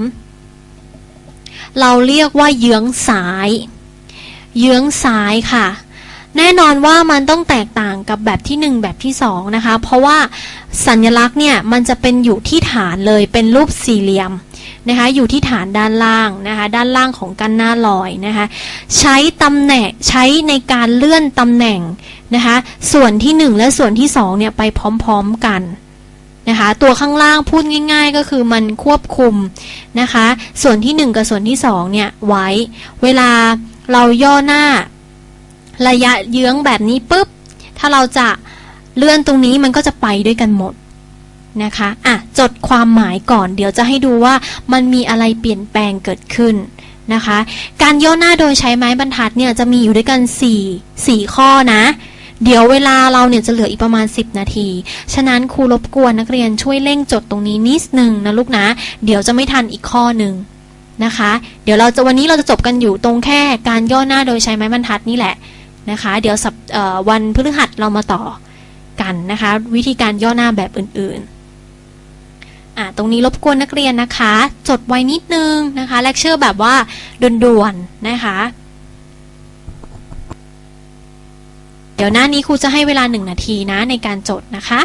3เราเรียกว่าเยื้องซ้ายค่ะแน่นอนว่ามันต้องแตกต่างกับแบบที่1แบบที่2นะคะเพราะว่าสัญลักษณ์เนี่ยมันจะเป็นอยู่ที่ฐานเลยเป็นรูปสี่เหลี่ยมนะคะอยู่ที่ฐานด้านล่างนะคะด้านล่างของกันหน้าลอยนะคะใช้ตำแหน่งใช้ในการเลื่อนตำแหน่งนะคะส่วนที่1และส่วนที่2เนี่ยไปพร้อมๆกันนะคะตัวข้างล่างพูดง่ายๆก็คือมันควบคุมนะคะส่วนที่1กับส่วนที่2เนี่ยไว้เวลาเราย่อหน้าระยะเยื้องแบบนี้ปุ๊บถ้าเราจะเลื่อนตรงนี้มันก็จะไปด้วยกันหมดนะคะจดความหมายก่อนเดี๋ยวจะให้ดูว่ามันมีอะไรเปลี่ยนแปลงเกิดขึ้นนะคะการย่อหน้าโดยใช้ไม้บรรทัดเนี่ยจะมีอยู่ด้วยกัน4ข้อนะเดี๋ยวเวลาเราเนี่ยจะเหลืออีกประมาณ10นาทีฉะนั้นครูรบกวนนักเรียนช่วยเร่งจดตรงนี้นิดนึงนะลูกนะเดี๋ยวจะไม่ทันอีกข้อหนึ่งนะคะเดี๋ยววันนี้เราจะจบกันอยู่ตรงแค่การย่อหน้าโดยใช้ไม้บรรทัดนี่แหละนะคะเดี๋ยววันพฤหัสเรามาต่อกันนะคะวิธีการย่อหน้าแบบอื่นๆตรงนี้รบกวนนักเรียนนะคะจดไว้นิดนึงนะคะเลคเชอร์แบบว่าด่วนๆนะคะเดี๋ยวหน้านี้ครูจะให้เวลา1นาทีนะในการจดนะคะ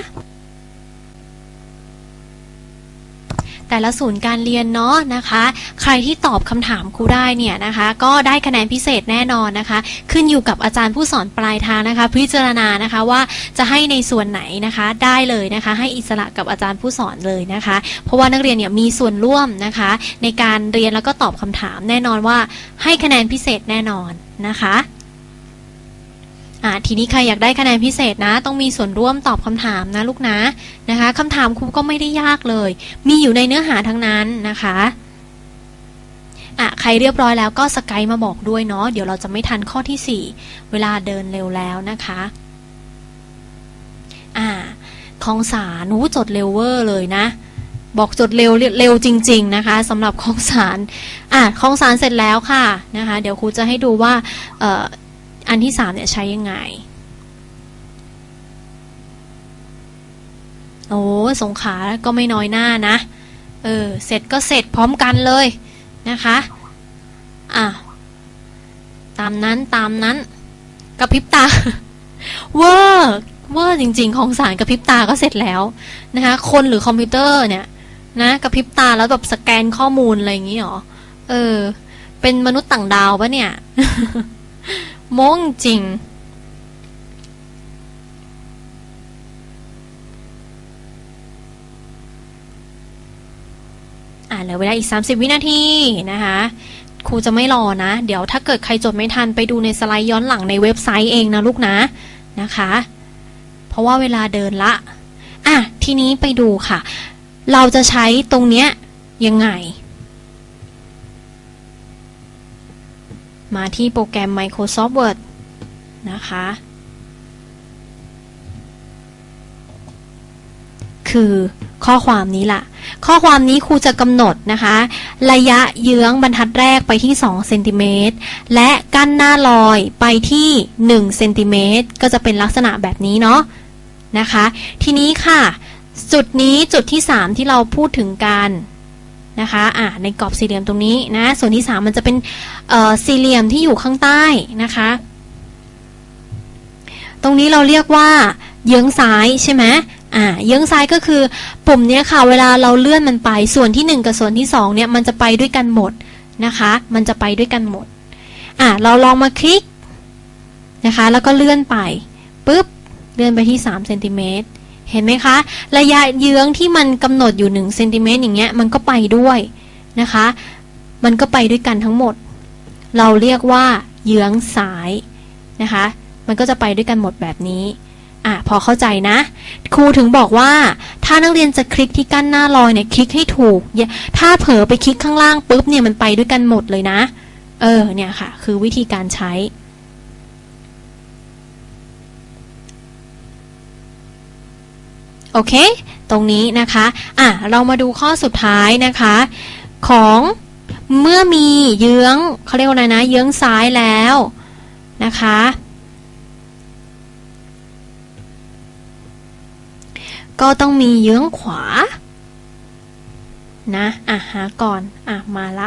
แต่ละศูนย์การเรียนเนาะนะคะใครที่ตอบคำถามครูได้เนี่ยนะคะก็ได้คะแนนพิเศษแน่นอนนะคะขึ้นอยู่กับอาจารย์ผู้สอนปลายทางนะคะพิจารณานะคะว่าจะให้ในส่วนไหนนะคะได้เลยนะคะให้อิสระกับอาจารย์ผู้สอนเลยนะคะเพราะว่านักเรียนเนี่ยมีส่วนร่วมนะคะในการเรียนแล้วก็ตอบคำถามแน่นอนว่าให้คะแนนพิเศษแน่นอนนะคะทีนี้ใครอยากได้คะแนนพิเศษนะต้องมีส่วนร่วมตอบคำถามนะลูกนะนะคะคำถามครูก็ไม่ได้ยากเลยมีอยู่ในเนื้อหาทั้งนั้นนะคะใครเรียบร้อยแล้วก็สกายมาบอกด้วยเนาะเดี๋ยวเราจะไม่ทันข้อที่4เวลาเดินเร็วแล้วนะคะคลองสารจดเร็วเวอร์เลยนะบอกจดเร็วจริงๆนะคะสำหรับคลองสารคลองสารเสร็จแล้วค่ะนะคะเดี๋ยวครูจะให้ดูว่าอันที่3เนี่ยใช้ยังไงโอ้สงขลาก็ไม่น้อยหน้านะเสร็จก็เสร็จพร้อมกันเลยนะคะตามนั้นกระพริบตาเวอร์จริงๆของสารกระพริบตาก็เสร็จแล้วนะคะคนหรือคอมพิวเตอร์เนี่ยนะกระพริบตาแล้วแบบสแกนข้อมูลอะไรอย่างนี้หรอเป็นมนุษย์ต่างดาวปะเนี่ยมงจริงเหลือเวลาอีก30วินาทีนะคะครูจะไม่รอนะเดี๋ยวถ้าเกิดใครจดไม่ทันไปดูในสไลด์ย้อนหลังในเว็บไซต์เองนะลูกนะคะเพราะว่าเวลาเดินละทีนี้ไปดูค่ะเราจะใช้ตรงเนี้ยยังไงมาที่โปรแกรม Microsoft Word นะคะคือข้อความนี้ล่ะข้อความนี้ครูจะกำหนดนะคะระยะเยื้องบรรทัดแรกไปที่2เซนติเมตรและกั้นหน้าลอยไปที่1เซนติเมตรก็จะเป็นลักษณะแบบนี้เนาะนะคะทีนี้ค่ะจุดนี้จุดที่3ที่เราพูดถึงกันนะคะในกรอบสี่เหลี่ยมตรงนี้นะส่วนที่3มันจะเป็นสี่เหลี่ยมที่อยู่ข้างใต้นะคะตรงนี้เราเรียกว่าเยื้องซ้ายใช่ไหมเยื้องซ้ายก็คือปุ่มเนี้ยค่ะเวลาเราเลื่อนมันไปส่วนที่1กับส่วนที่2เนี่ยมันจะไปด้วยกันหมดนะคะมันจะไปด้วยกันหมดเราลองมาคลิกนะคะแล้วก็เลื่อนไปปุ๊บเลื่อนไปที่3เซนติเมตรเห็นไหมคะระยะเยื้องที่มันกำหนดอยู่1 เซนติเมตรอย่างเงี้ยมันก็ไปด้วยนะคะมันก็ไปด้วยกันทั้งหมดเราเรียกว่าเยื้องซ้ายนะคะมันก็จะไปด้วยกันหมดแบบนี้พอเข้าใจนะครูถึงบอกว่าถ้านักเรียนจะคลิกที่กั้นหน้ารอยเนี่ยคลิกให้ถูกถ้าเผลอไปคลิกข้างล่างปุ๊บเนี่ยมันไปด้วยกันหมดเลยนะเนี่ยค่ะคือวิธีการใช้โอเคตรงนี้นะคะเรามาดูข้อสุดท้ายนะคะของเมื่อมีเยื้องเขาเรียกว่าอะไรนะเยื้องซ้ายแล้วนะคะก็ต้องมีเยื้องขวานะหาก่อนมาละ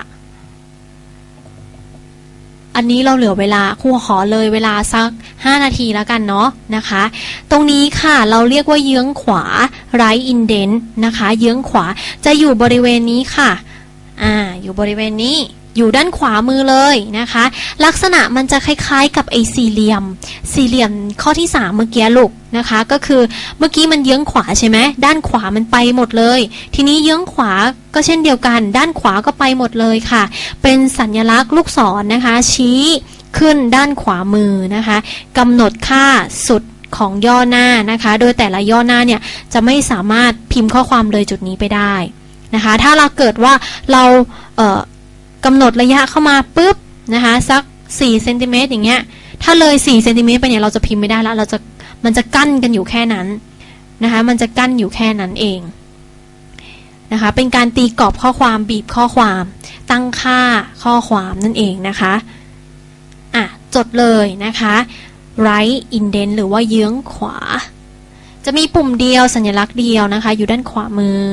อันนี้เราเหลือเวลาครูขอเลยเวลาสัก5 นาทีแล้วกันเนาะนะคะตรงนี้ค่ะเราเรียกว่าเยื้องขวา right indent นะคะเยื้องขวาจะอยู่บริเวณนี้ค่ะอยู่บริเวณนี้อยู่ด้านขวามือเลยนะคะลักษณะมันจะคล้ายๆกับไอ้สี่เหลี่ยมข้อที่3เมื่อกี้ลูกนะคะก็คือเมื่อกี้มันเยื้องขวาใช่ไหมด้านขวามันไปหมดเลยทีนี้เยื้องขวาก็เช่นเดียวกันด้านขวาก็ไปหมดเลยค่ะเป็นสัญลักษณ์ลูกศรนะคะชี้ขึ้นด้านขวามือนะคะกำหนดค่าสุดของย่อหน้านะคะโดยแต่ละย่อหน้าเนี่ยจะไม่สามารถพิมพ์ข้อความเลยจุดนี้ไปได้นะคะถ้าเราเกิดว่าเรากำหนดระยะเข้ามาปุ๊บนะคะสัก4 เซนติเมตรอย่างเงี้ยถ้าเลย4 เซนติเมตรไปเนี่ยเราจะพิมพ์ไม่ได้แล้วมันจะกั้นกันอยู่แค่นั้นนะคะมันจะกั้นอยู่แค่นั้นเองนะคะเป็นการตีกรอบข้อความบีบข้อความตั้งค่าข้อความนั่นเองนะคะจดเลยนะคะ right indent หรือว่าเยื้องขวาจะมีปุ่มเดียวสัญลักษณ์เดียวนะคะอยู่ด้านขวามือ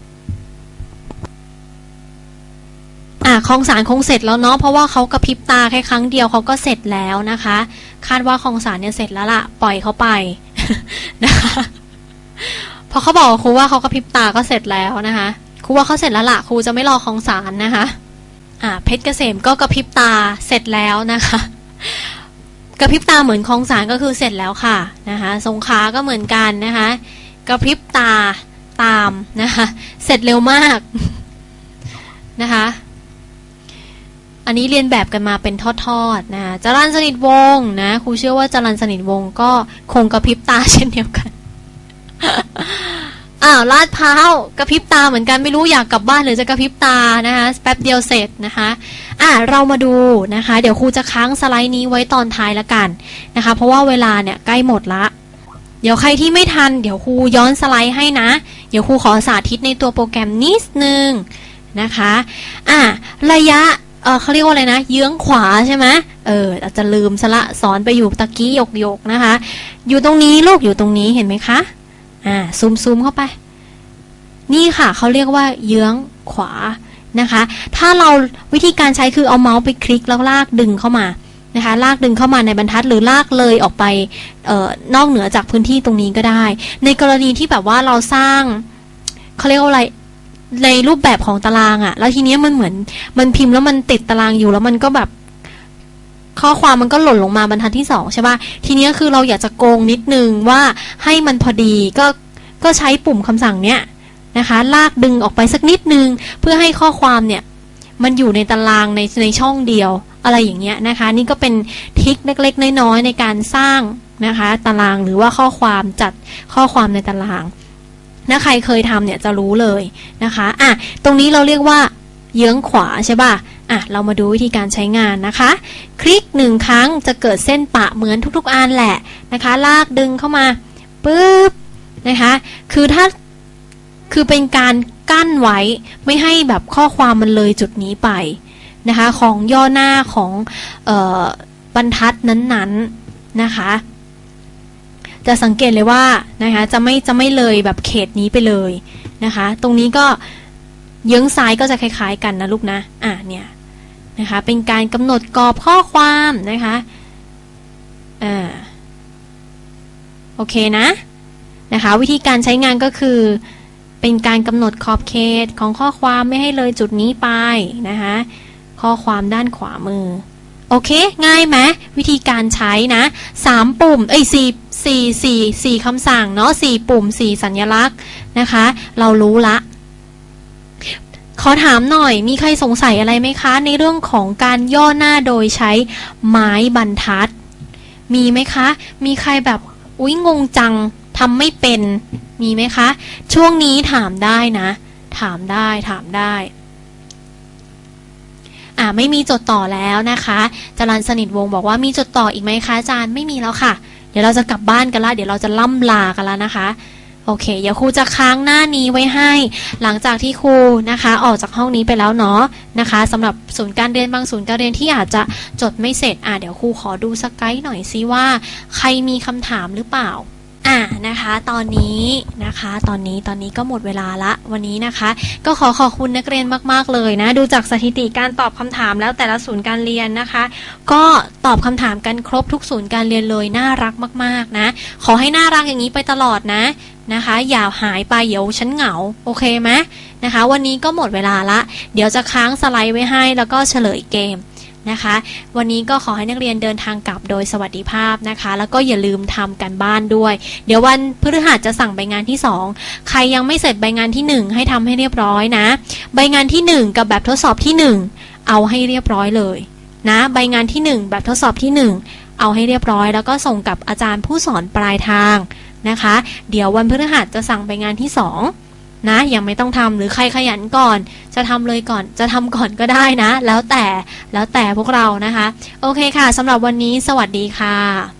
คองสารคงเสร็จแล้วเนาะเพราะว่าเขากระพริบตาแค่ครั้งเดียวเขาก็เสร็จแล้วนะคะคาดว่าคองสารเนี่ยเสร็จแล้วล่ะปล่อยเขาไป นะคะพอเขาบอกครูว่าเขากระพริบตาก็เสร็จแล้วนะคะครูว่าเขาเสร็จแล้วล่ะครูจะไม่รอคองสารนะคะเพชรเกษมก็กระพริบตาเสร็จแล้วนะคะกระพริบตาเหมือนคองสารก็คือเสร็จแล้วค่ะนะคะสงขลาก็เหมือนกันนะคะกระพริบตาตามนะคะเสร็จเร็วมากนะคะอันนี้เรียนแบบกันมาเป็นทอดๆนะจรัญสนิทวงศ์นะครูเชื่อว่าจรัญสนิทวงศ์ก็คงกระพริบตาเช่นเดียวกันลาดพร้าวกระพริบตาเหมือนกันไม่รู้อยากกลับบ้านหรือจะกระพริบตานะคะแป๊บเดียวเสร็จนะคะเรามาดูนะคะเดี๋ยวครูจะค้างสไลด์นี้ไว้ตอนท้ายละกันนะคะเพราะว่าเวลาเนี่ยใกล้หมดละเดี๋ยวใครที่ไม่ทันเดี๋ยวครูย้อนสไลด์ให้นะเดี๋ยวครูขอสาธิตในตัวโปรแกรมนิดนึงนะคะระยะเขาเรียกว่าอะไรนะเยื้องขวาใช่ไหมอาจจะลืมซะละสอนไปอยู่ตะกี้ยกนะคะอยู่ตรงนี้ลูกอยู่ตรงนี้เห็นไหมคะซูมเข้าไปนี่ค่ะเขาเรียกว่าเยื้องขวานะคะถ้าเราวิธีการใช้คือเอาเมาส์ไปคลิกแล้วลากดึงเข้ามานะคะลากดึงเข้ามาในบรรทัดหรือลากเลยออกไปนอกเหนือจากพื้นที่ตรงนี้ก็ได้ในกรณีที่แบบว่าเราสร้างเขาเรียกว่าอะไรในรูปแบบของตารางแล้วทีนี้มันเหมือนมันพิมพ์แล้วมันติดตารางอยู่แล้วมันก็แบบข้อความมันก็หล่นลงมาบรรทัดที่2ใช่ป่ะทีนี้คือเราอยากจะโกงนิดนึงว่าให้มันพอดีก็ใช้ปุ่มคำสั่งเนี้ยนะคะลากดึงออกไปสักนิดนึงเพื่อให้ข้อความเนี่ยมันอยู่ในตารางในช่องเดียวอะไรอย่างเงี้ยนะคะนี่ก็เป็นทริคเล็กๆน้อยๆในการสร้างนะคะตารางหรือว่าข้อความจัดข้อความในตารางถ้าใครเคยทำเนี่ยจะรู้เลยนะคะตรงนี้เราเรียกว่าเยื้องขวาใช่ป่ะเรามาดูวิธีการใช้งานนะคะคลิก1 ครั้งจะเกิดเส้นปะเหมือนทุกๆอันแหละนะคะลากดึงเข้ามาปึ๊บนะคะคือเป็นการกั้นไว้ไม่ให้แบบข้อความมันเลยจุดนี้ไปนะคะของย่อหน้าของบรรทัดนั้นๆนะคะจะสังเกตเลยว่านะคะจะไม่เลยแบบเขตนี้ไปเลยนะคะตรงนี้ก็เยื้องซ้ายก็จะคล้ายๆกันนะลูกนะเนี่ยนะคะเป็นการกำหนดกรอบข้อความนะคะโอเคนะคะวิธีการใช้งานก็คือเป็นการกำหนดขอบเขตของข้อความไม่ให้เลยจุดนี้ไปนะคะข้อความด้านขวามือโอเคง่ายไหมวิธีการใช้นะ3ปุ่มสี่คำสั่งเนาะ4ปุ่ม4สัญลักษณ์นะคะเรารู้ละขอถามหน่อยมีใครสงสัยอะไรไหมคะในเรื่องของการย่อหน้าโดยใช้ไม้บรรทัดมีไหมคะมีใครแบบอุ๊ยงงจังทำไม่เป็นมีไหมคะช่วงนี้ถามได้นะถามได้ไม่มีจดต่อแล้วนะคะจรัญสนิทวงศ์บอกว่ามีจดต่ออีกไหมคะอาจารย์ไม่มีแล้วค่ะเดี๋ยวเราจะกลับบ้านกันละเดี๋ยวเราจะล่ำลากันแล้วนะคะโอเคเดี๋ยวครูจะค้างหน้านี้ไว้ให้หลังจากที่ครูนะคะออกจากห้องนี้ไปแล้วเนาะนะคะสำหรับศูนย์การเรียนบางศูนย์การเรียนที่อาจจะจดไม่เสร็จเดี๋ยวครูขอดูสไกด์หน่อยซิว่าใครมีคำถามหรือเปล่านะคะตอนนี้นะคะตอนนี้ก็หมดเวลาละวันนี้นะคะก็ขอบคุณนักเรียนมากๆเลยนะดูจากสถิติการตอบคำถามแล้วแต่ละศูนย์การเรียนนะคะก็ตอบคำถามกันครบทุกศูนย์การเรียนเลยน่ารักมากๆนะขอให้น่ารักอย่างนี้ไปตลอดนะคะอย่าหายไปเดี๋ยวฉันเหงาโอเคไหมนะคะวันนี้ก็หมดเวลาละเดี๋ยวจะค้างสไลด์ไว้ให้แล้วก็เฉลยเกมนะคะวันนี้ก็ขอให้นักเรียนเดินทางกลับโดยสวัสดิภาพนะคะแล้วก็อย่าลืมทำกันบ้านด้วยเดี๋ยววันพฤหัสจะสั่งใบงานที่2ใครยังไม่เสร็จใบงานที่1ให้ทำให้เรียบร้อยนะใบงานที่1กับแบบทดสอบที่1เอาให้เรียบร้อยเลยนะใบงานที่1แบบทดสอบที่1เอาให้เรียบร้อยแล้วก็ส่งกับอาจารย์ผู้สอนปลายทางนะคะเดี๋ยววันพฤหัสจะสั่งใบงานที่2นะยังไม่ต้องทำหรือใครขยันก่อนจะทำเลยก่อนจะทำก่อนก็ได้นะแล้วแต่พวกเรานะคะโอเคค่ะสำหรับวันนี้สวัสดีค่ะ